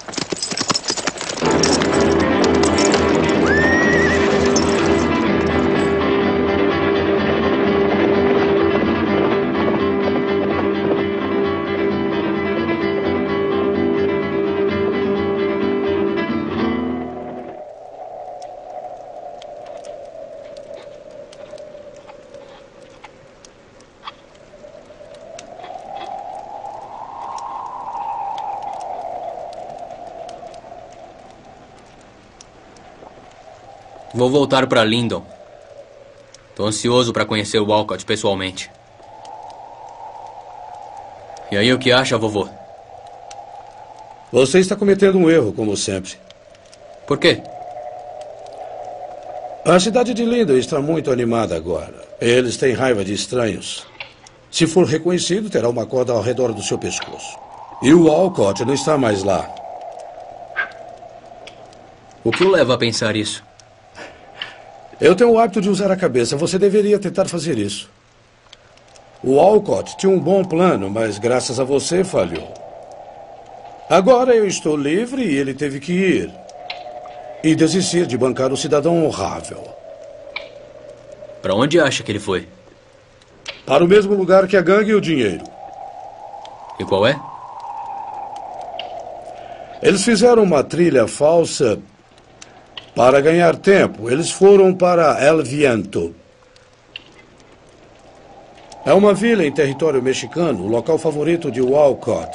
Vou voltar para Lyndon. Tô ansioso para conhecer o Walcott pessoalmente. E aí, o que acha, vovô? Você está cometendo um erro, como sempre. Por quê? A cidade de Lyndon está muito animada agora. Eles têm raiva de estranhos. Se for reconhecido, terá uma corda ao redor do seu pescoço. E o Walcott não está mais lá. O que o leva a pensar isso? Eu tenho o hábito de usar a cabeça. Você deveria tentar fazer isso. O Walcott tinha um bom plano, mas graças a você falhou. Agora eu estou livre e ele teve que ir. E desistir de bancar o cidadão honrável. Para onde acha que ele foi? Para o mesmo lugar que a gangue e o dinheiro. E qual é? Eles fizeram uma trilha falsa para ganhar tempo. Eles foram para El Viento. É uma vila em território mexicano, o local favorito de Walcott.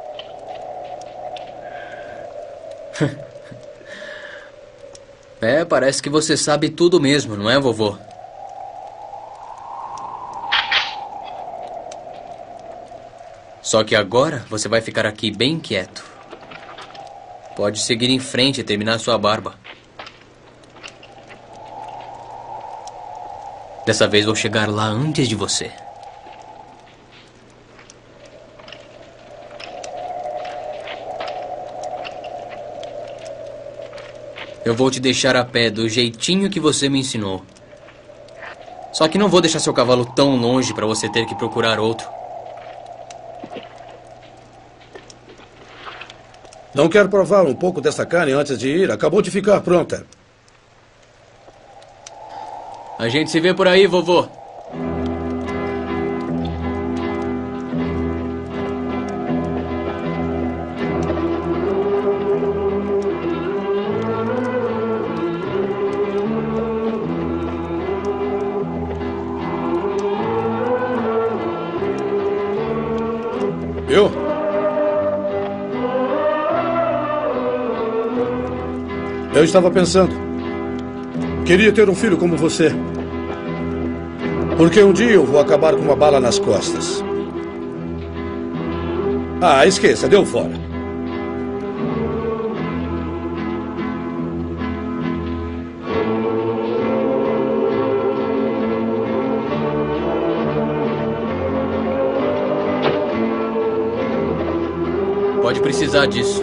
É, parece que você sabe tudo mesmo, não é, vovô? Só que agora você vai ficar aqui bem quieto. Pode seguir em frente e terminar sua barba. Dessa vez vou chegar lá antes de você. Eu vou te deixar a pé do jeitinho que você me ensinou. Só que não vou deixar seu cavalo tão longe para você ter que procurar outro. Não quer provar um pouco dessa carne antes de ir? Acabou de ficar pronta. A gente se vê por aí, vovô. Viu? Eu estava pensando. Queria ter um filho como você. Porque um dia eu vou acabar com uma bala nas costas. Ah, esqueça, deu fora. Pode precisar disso.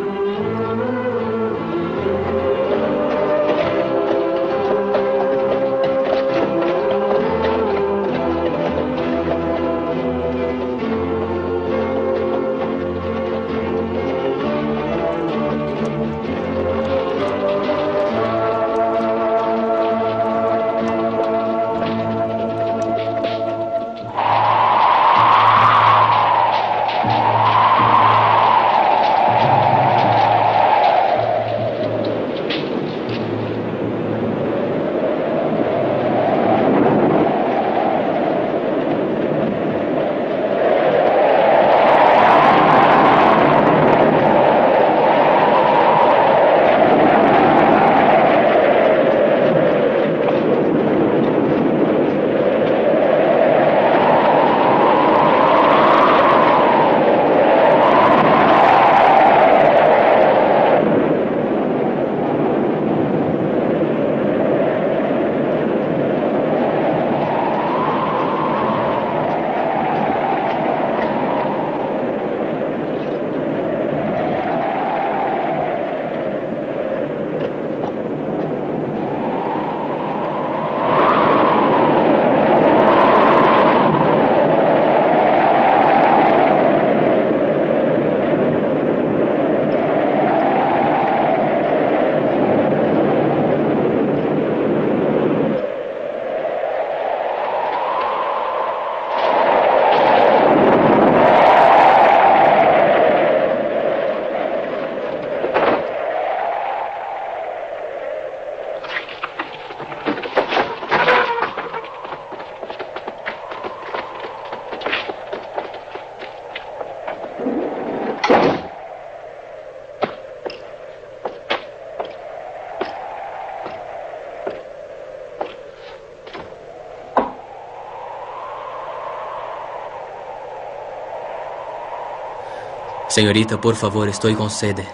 Senhorita, por favor, estou com sede.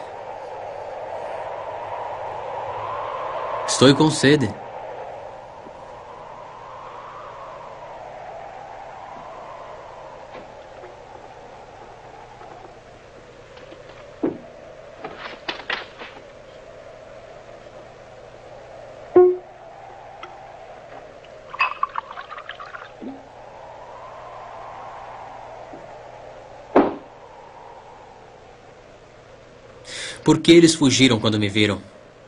Estou com sede. Por que eles fugiram quando me viram?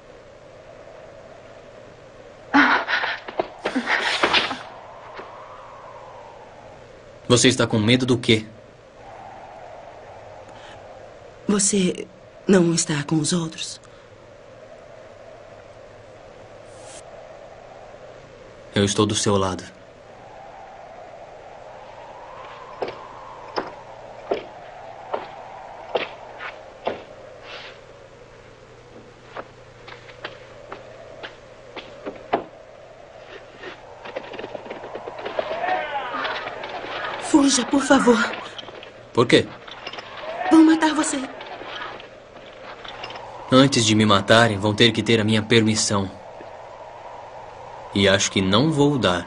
Você está com medo do quê? Você não está com os outros? Eu estou do seu lado. Fuja, por favor. Por quê? Vão matar você. Antes de me matarem, vão ter que ter a minha permissão. E acho que não vou dar.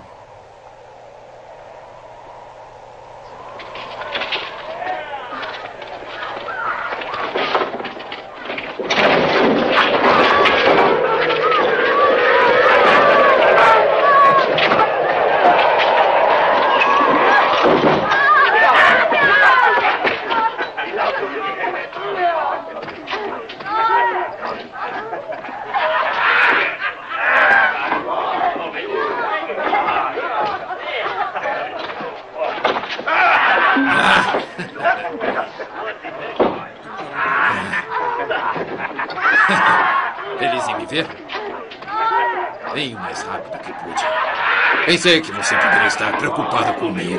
Feliz em me ver? Venho o mais rápido que pude. Pensei que você poderia estar preocupada comigo.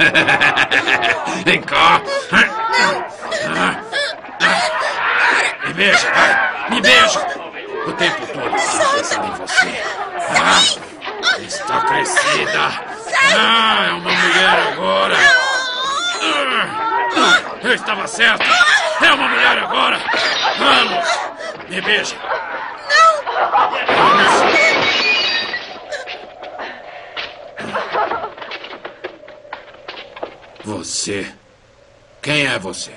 Vem cá. Me beija, vai. Me beija. O tempo todo pensando em você. Ah, está crescida. Ah, é uma mulher agora. Ah, eu estava certo. É uma mulher agora. Vamos. Me beija. Você. Quem é você?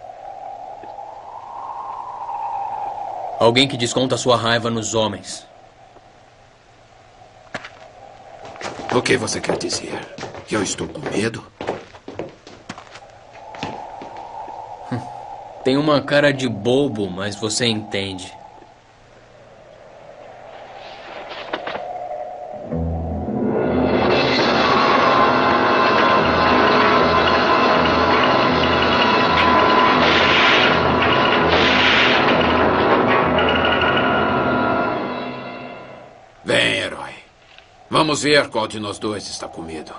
Alguém que desconta sua raiva nos homens. O que você quer dizer? Que eu estou com medo? Tem uma cara de bobo, mas você entende. Vem, herói. Vamos ver qual de nós dois está com medo.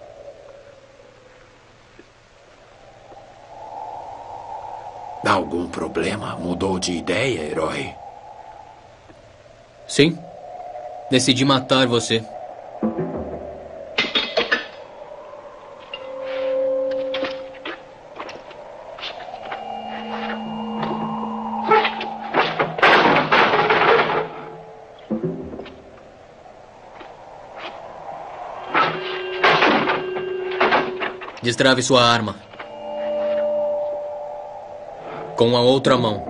Dá algum problema? Mudou de ideia, herói? Sim. Decidi matar você. Destrave sua arma. Com a outra mão.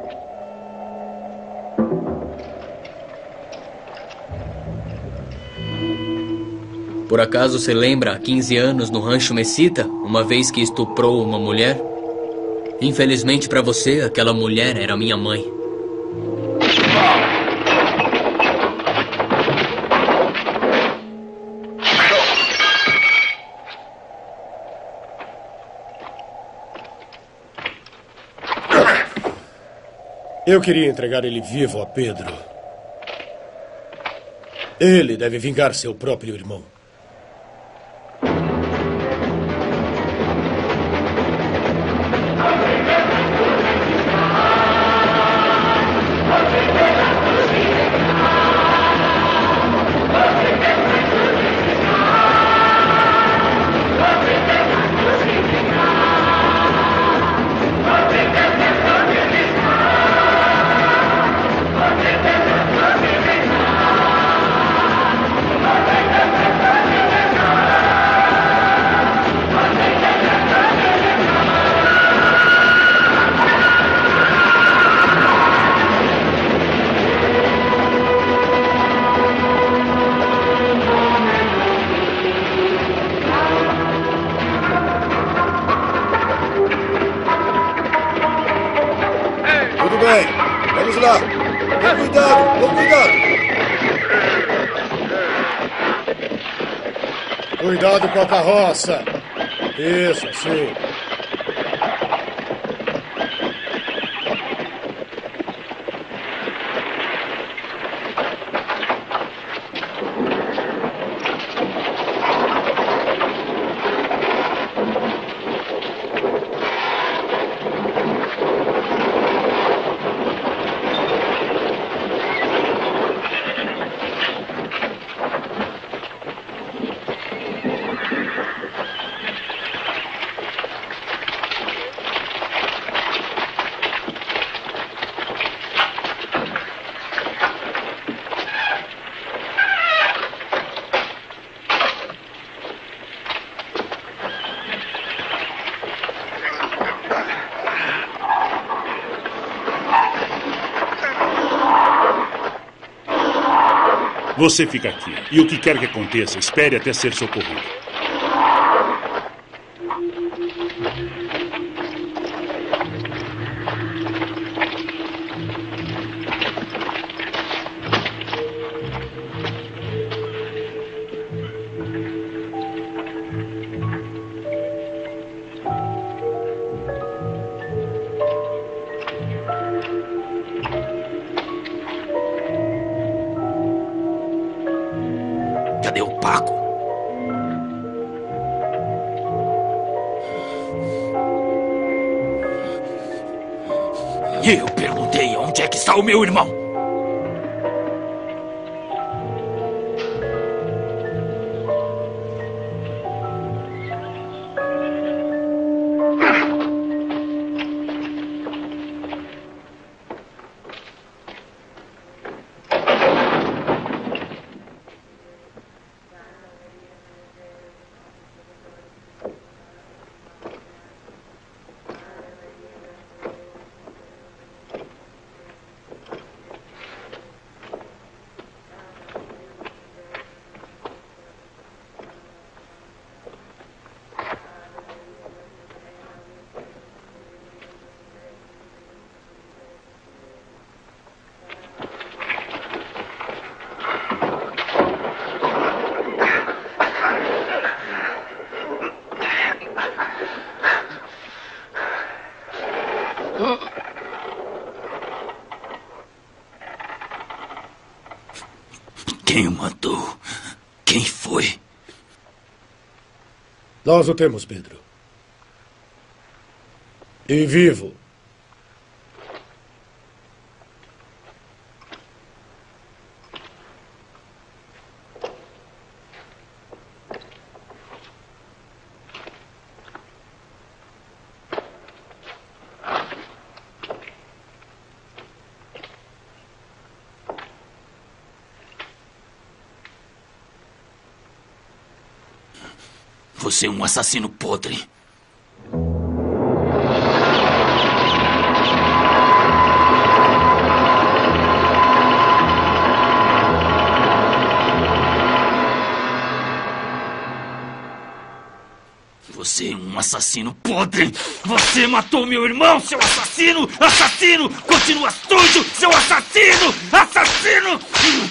Por acaso você lembra há quinze anos no Rancho Mesita, uma vez que estuprou uma mulher? Infelizmente para você, aquela mulher era minha mãe. Eu queria entregar ele vivo a Pedro. Ele deve vingar seu próprio irmão. Cuidado com a carroça. Isso, assim. Você fica aqui. E o que quer que aconteça, espere até ser socorrido. Cadê o Paco? E eu perguntei onde é que está o meu irmão. foi? Nós o temos, Pedro. E vivo. Você é um assassino podre. Você é um assassino podre! Você matou meu irmão, seu assassino! Assassino! Continua sujo, seu assassino! Assassino!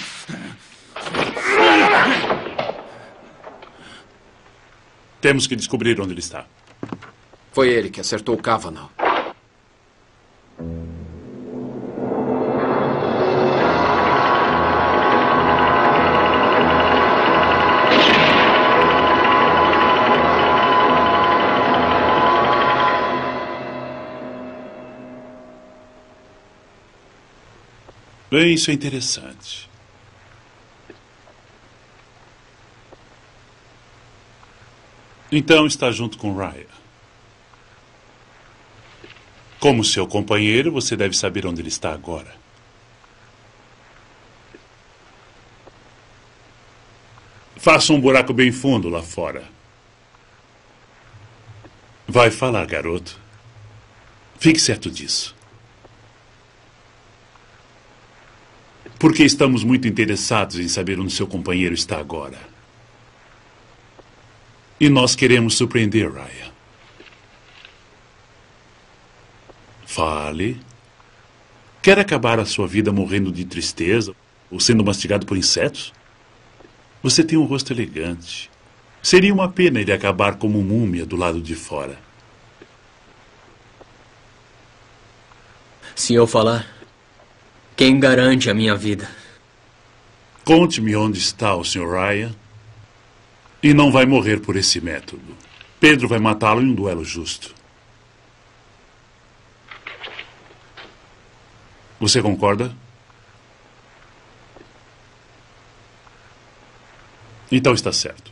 Temos que descobrir onde ele está. Foi ele que acertou o Kavanaugh. Bem, isso é interessante. Então está junto com Raya. Como seu companheiro, você deve saber onde ele está agora. Faça um buraco bem fundo lá fora. Vai falar, garoto. Fique certo disso. Porque estamos muito interessados em saber onde seu companheiro está agora. E nós queremos surpreender Raya. Fale. Quer acabar a sua vida morrendo de tristeza ou sendo mastigado por insetos? Você tem um rosto elegante. Seria uma pena ele acabar como múmia do lado de fora. Se eu falar, quem garante a minha vida? Conte-me onde está o senhor Raya. E não vai morrer por esse método. Pedro vai matá-lo em um duelo justo. Você concorda? Então está certo.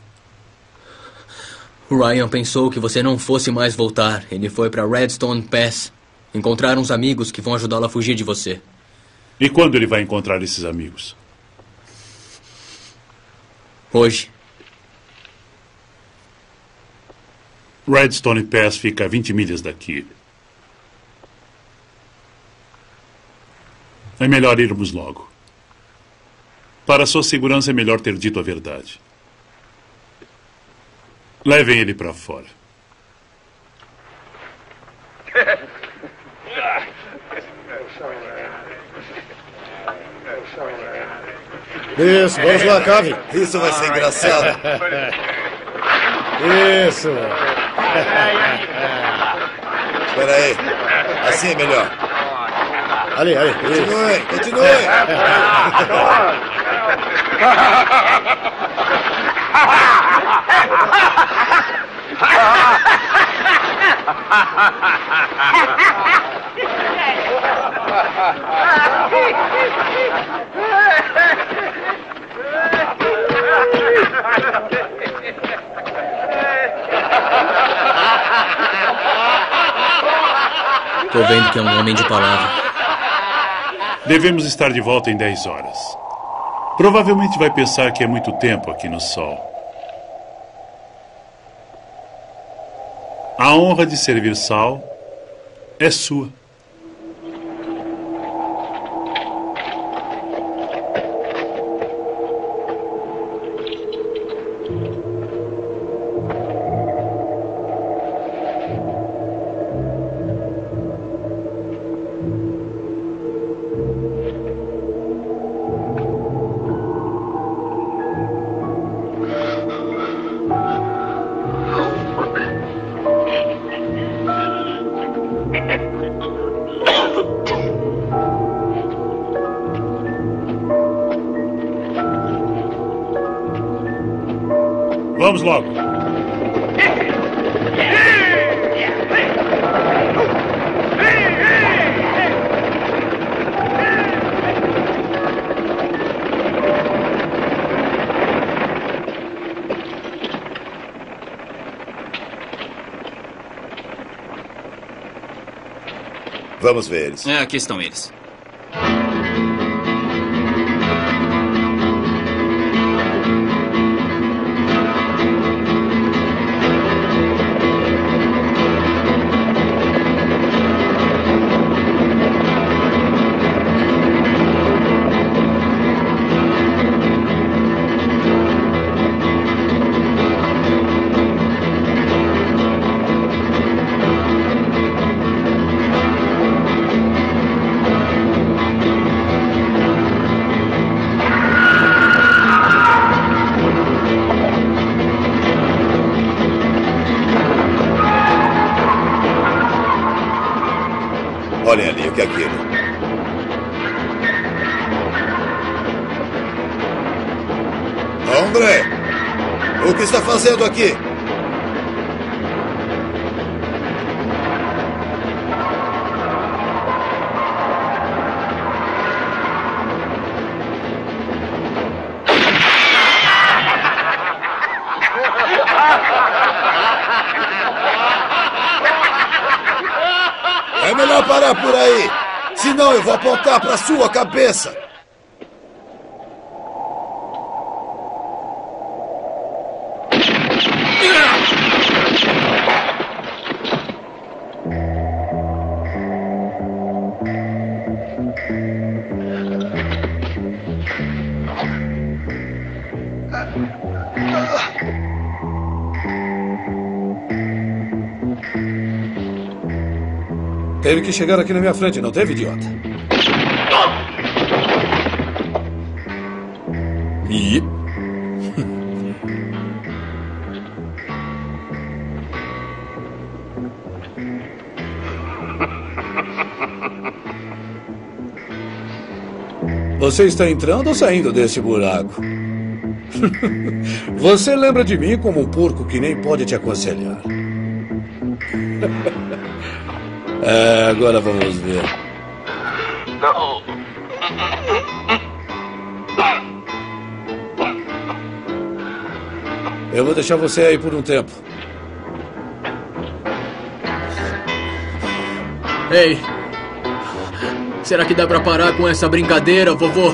Ryan pensou que você não fosse mais voltar. Ele foi para Redstone Pass encontrar uns amigos que vão ajudá-lo a fugir de você. E quando ele vai encontrar esses amigos? Hoje. Redstone Pass fica a vinte milhas daqui. É melhor irmos logo. Para sua segurança é melhor ter dito a verdade. Levem ele para fora. Isso, vamos lá, Cave. Isso vai ser engraçado. Isso. Espera aí. Assim é melhor. Ali, ali. Continue, continue. Tô vendo que é um homem de palavra. Devemos estar de volta em dez horas. Provavelmente vai pensar que é muito tempo aqui no sol. A honra de servir Sal é sua. Vamos logo. Vamos ver eles. É, aqui estão eles. Olhem ali, o que é aquilo? André! O que está fazendo aqui? É melhor parar por aí, senão eu vou apontar para sua cabeça. Teve que chegar aqui na minha frente, não teve, idiota? E... Você está entrando ou saindo desse buraco? Você lembra de mim como um porco que nem pode te aconselhar. É, agora vamos ver. Eu vou deixar você aí por um tempo. Ei, será que dá pra parar com essa brincadeira, vovô?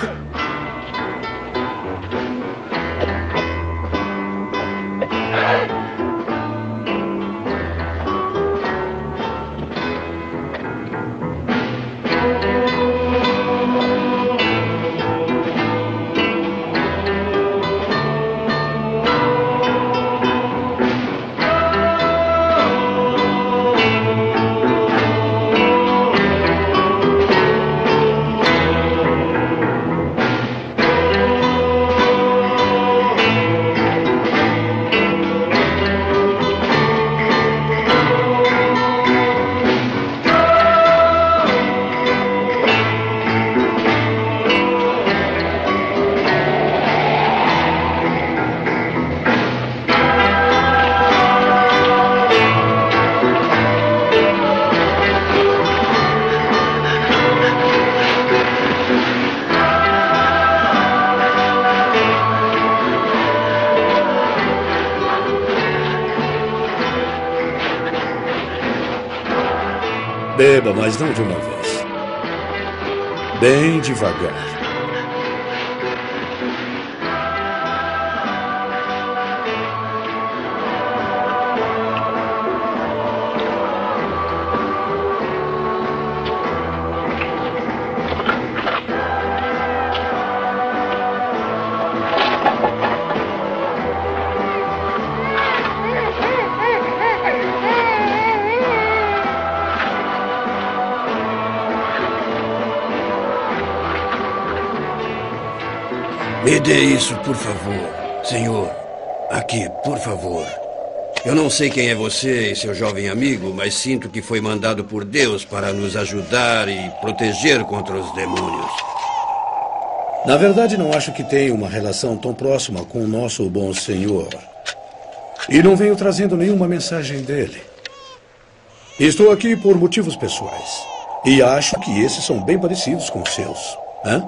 Beba, mas não de uma vez. Bem devagar. Me dê isso, por favor. Senhor, aqui, por favor. Eu não sei quem é você e seu jovem amigo, mas sinto que foi mandado por Deus para nos ajudar e proteger contra os demônios. Na verdade, não acho que tenha uma relação tão próxima com o nosso bom senhor. E não venho trazendo nenhuma mensagem dele. Estou aqui por motivos pessoais. E acho que esses são bem parecidos com os seus. Hã?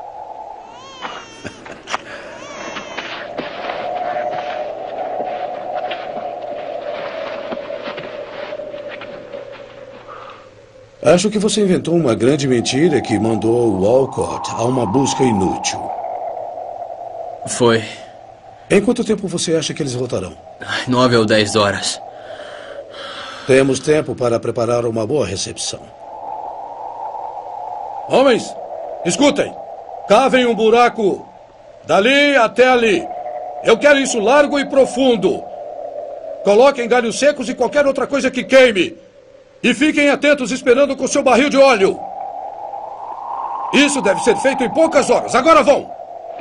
Acho que você inventou uma grande mentira que mandou o Walcott a uma busca inútil. Foi. Em quanto tempo você acha que eles voltarão? Nove ou dez horas. Temos tempo para preparar uma boa recepção. Homens, escutem. Cavem um buraco dali até ali. Eu quero isso largo e profundo. Coloquem galhos secos e qualquer outra coisa que queime. E fiquem atentos esperando com seu barril de óleo. Isso deve ser feito em poucas horas. Agora vão!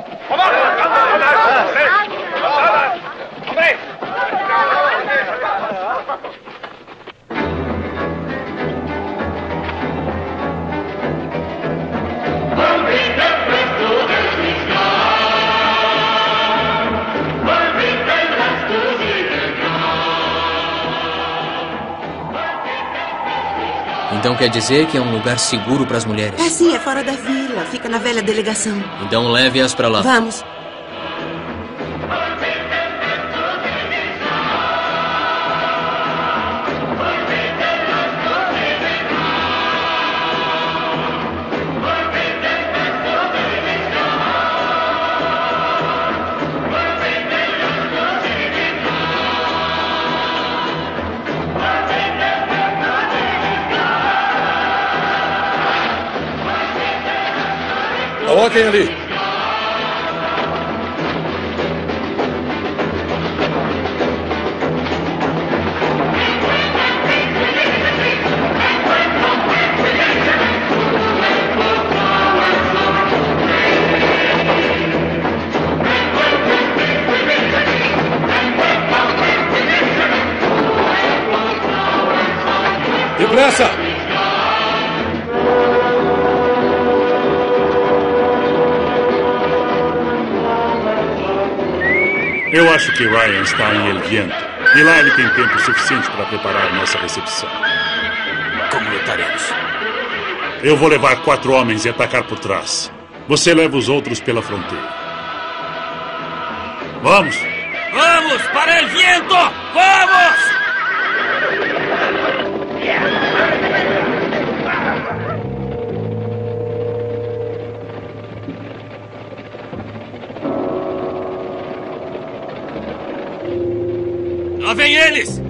Então quer dizer que é um lugar seguro para as mulheres? É sim, é fora da vila. Fica na velha delegação. Então leve-as para lá. Vamos. Coloquem ali. Depressa! Eu acho que Ryan está em El Viento. E lá ele tem tempo suficiente para preparar nossa recepção. Como lutaremos? Eu vou levar quatro homens e atacar por trás. Você leva os outros pela fronteira. Vamos! Vamos para El Viento! Vamos! Lá vem eles!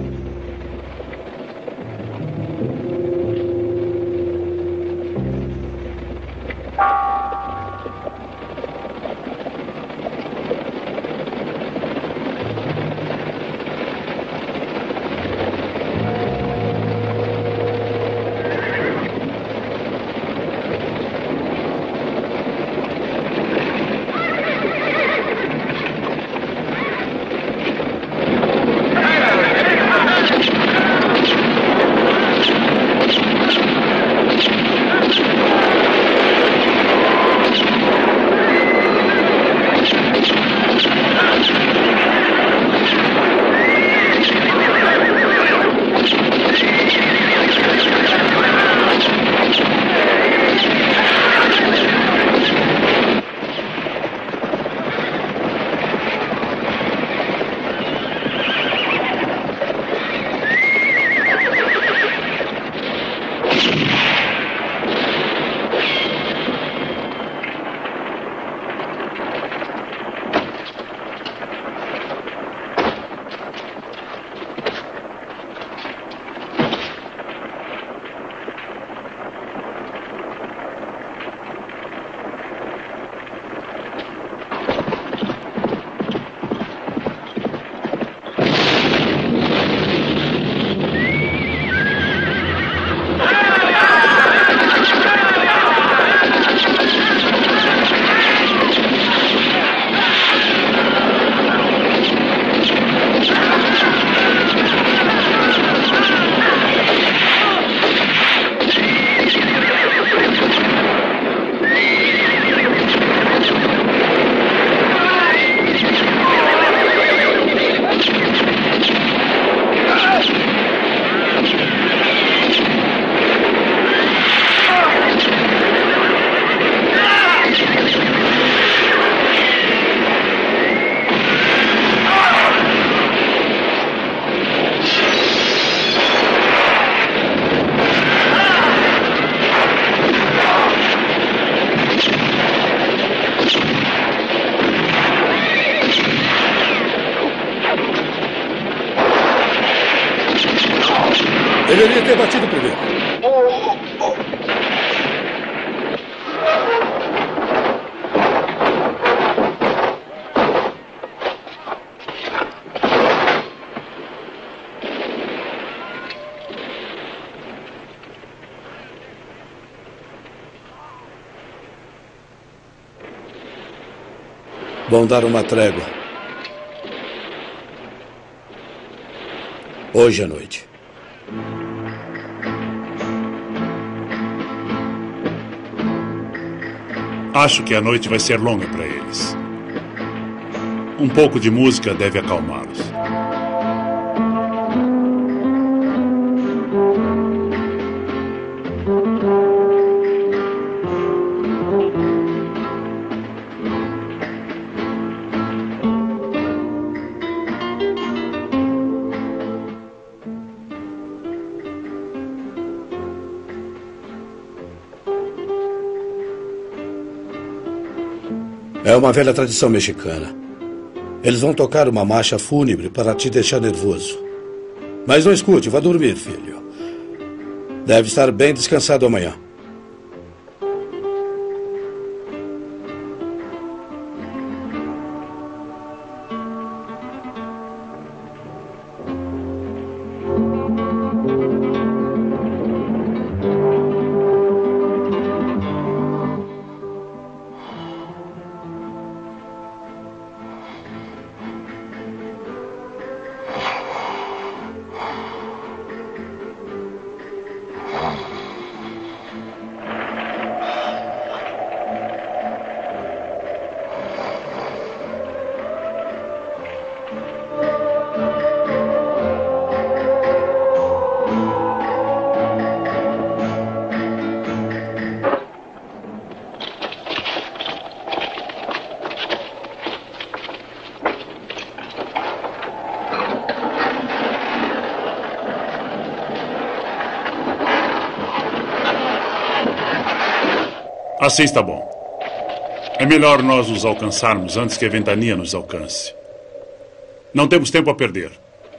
Deveria ter batido primeiro. Vão dar uma trégua. Hoje à noite. Acho que a noite vai ser longa para eles. Um pouco de música deve acalmá-los. É uma velha tradição mexicana. Eles vão tocar uma marcha fúnebre para te deixar nervoso. Mas não escute, vá dormir, filho. Deve estar bem descansado amanhã. Assim está bom. É melhor nós nos alcançarmos antes que a ventania nos alcance. Não temos tempo a perder.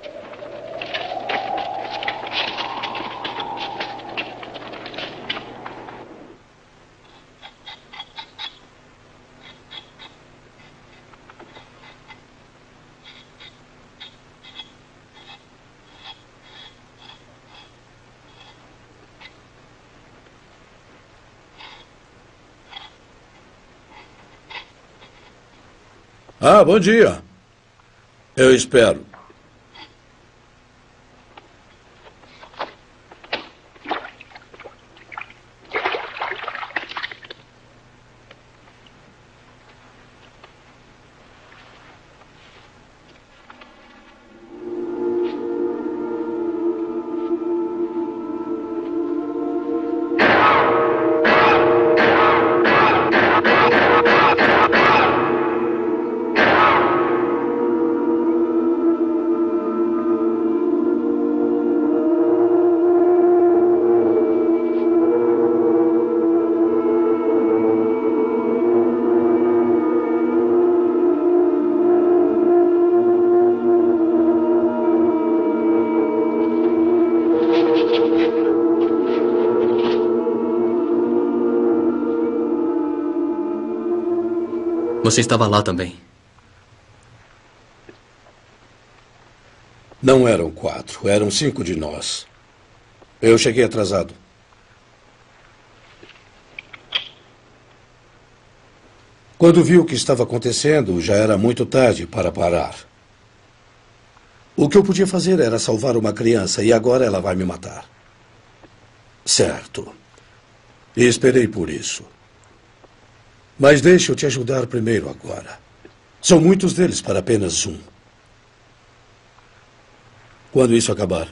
Ah, bom dia. Eu espero. Você estava lá também? Não eram quatro, eram cinco de nós. Eu cheguei atrasado. Quando vi o que estava acontecendo, já era muito tarde para parar. O que eu podia fazer era salvar uma criança e agora ela vai me matar. Certo. E esperei por isso. Mas deixa eu te ajudar primeiro agora. São muitos deles para apenas um. Quando isso acabar,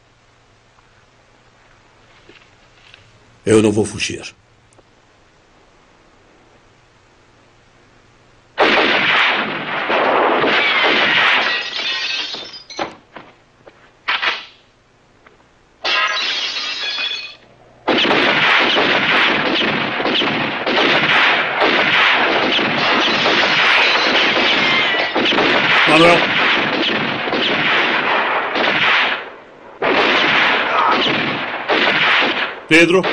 eu não vou fugir. Manuel. Pedro?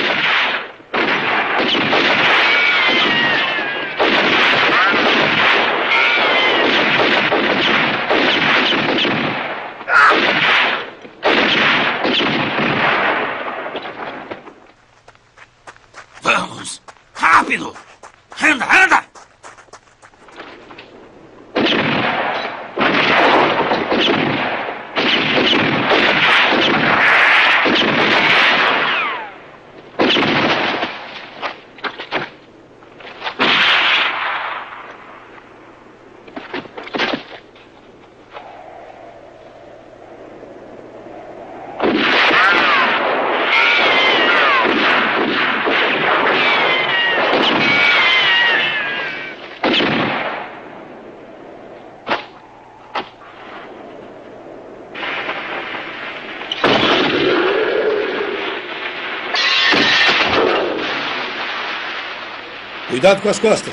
Vamos! Rápido! Anda, anda! Cuidado com as costas.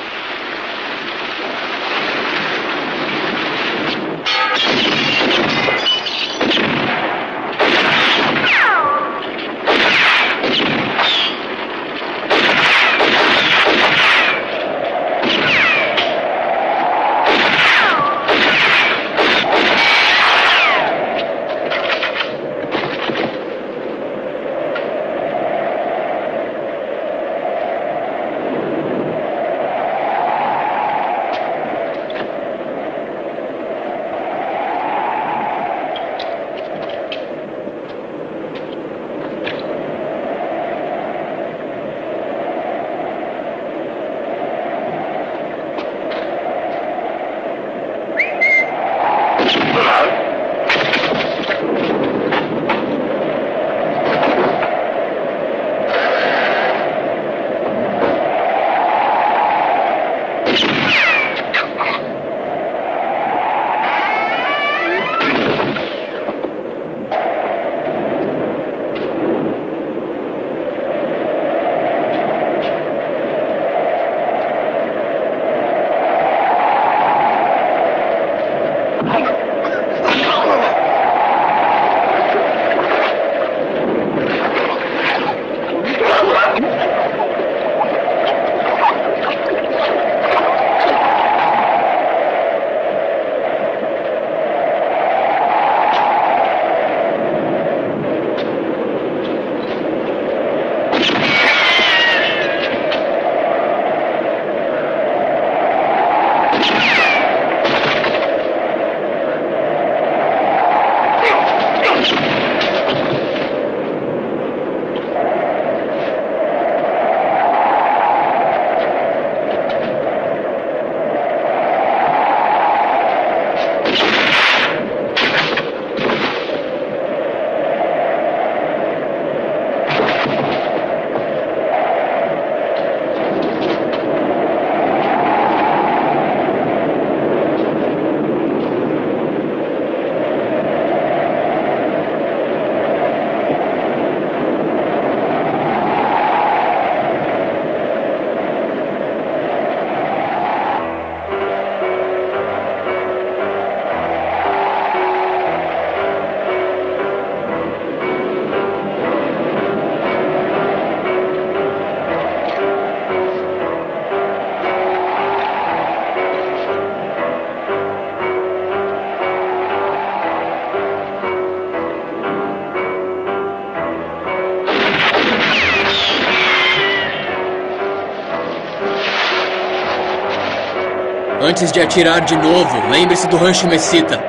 Antes de atirar de novo, lembre-se do Rancho Mesita.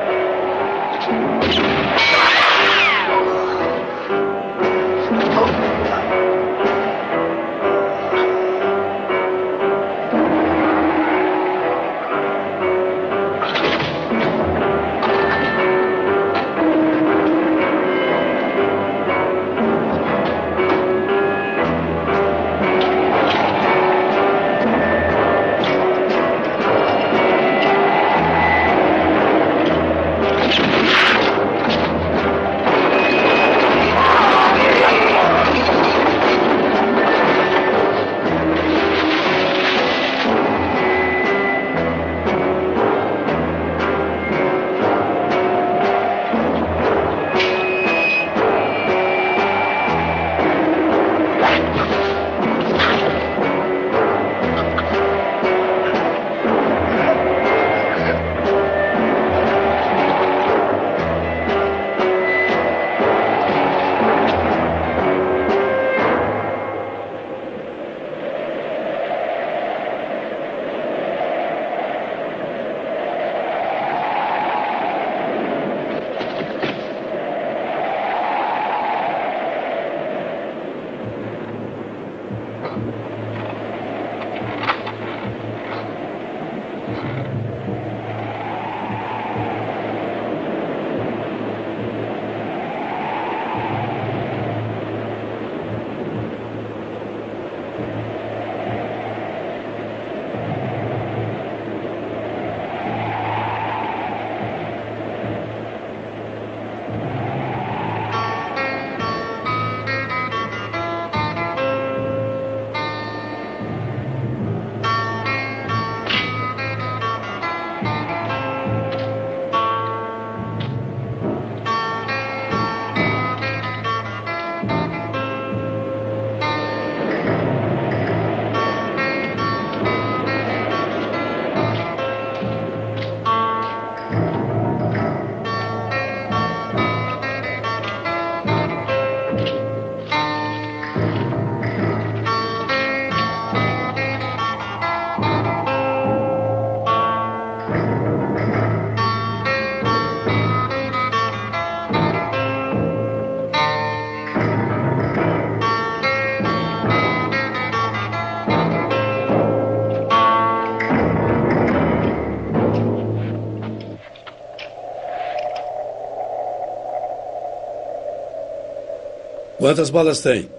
Quantas balas tem?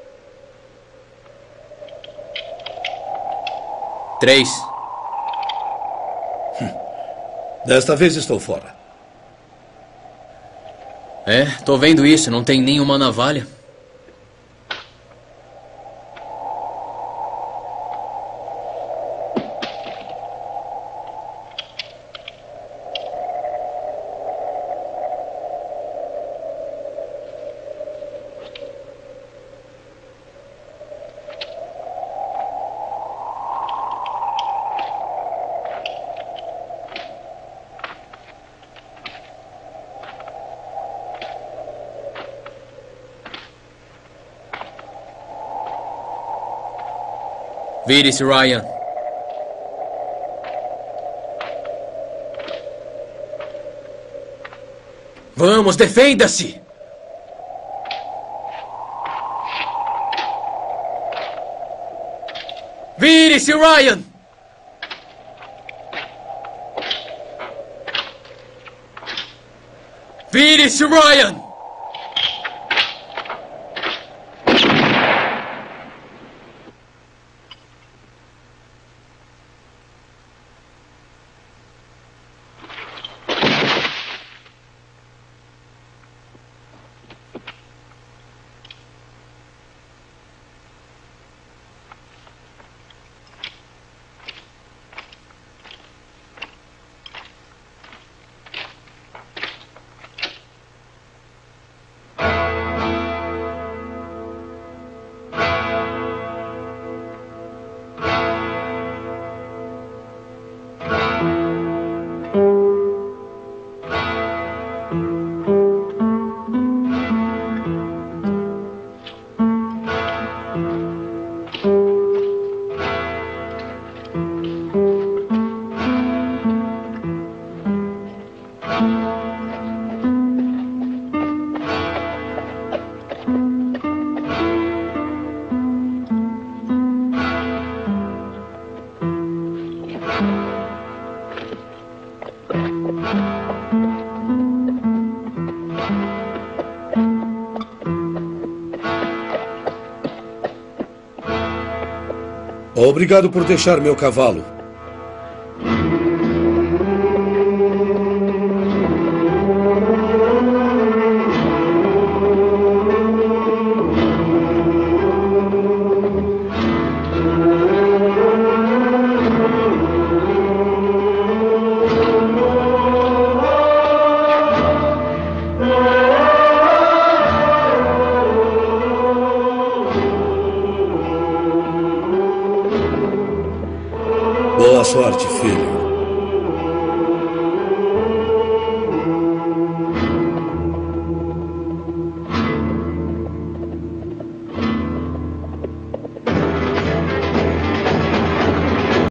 Três. Desta vez estou fora. É, tô vendo isso. Não tem nenhuma navalha. Vire-se, Ryan. Vamos, defenda-se! Vire-se, Ryan! Vire-se, Ryan! Obrigado por deixar meu cavalo. Boa sorte, filho.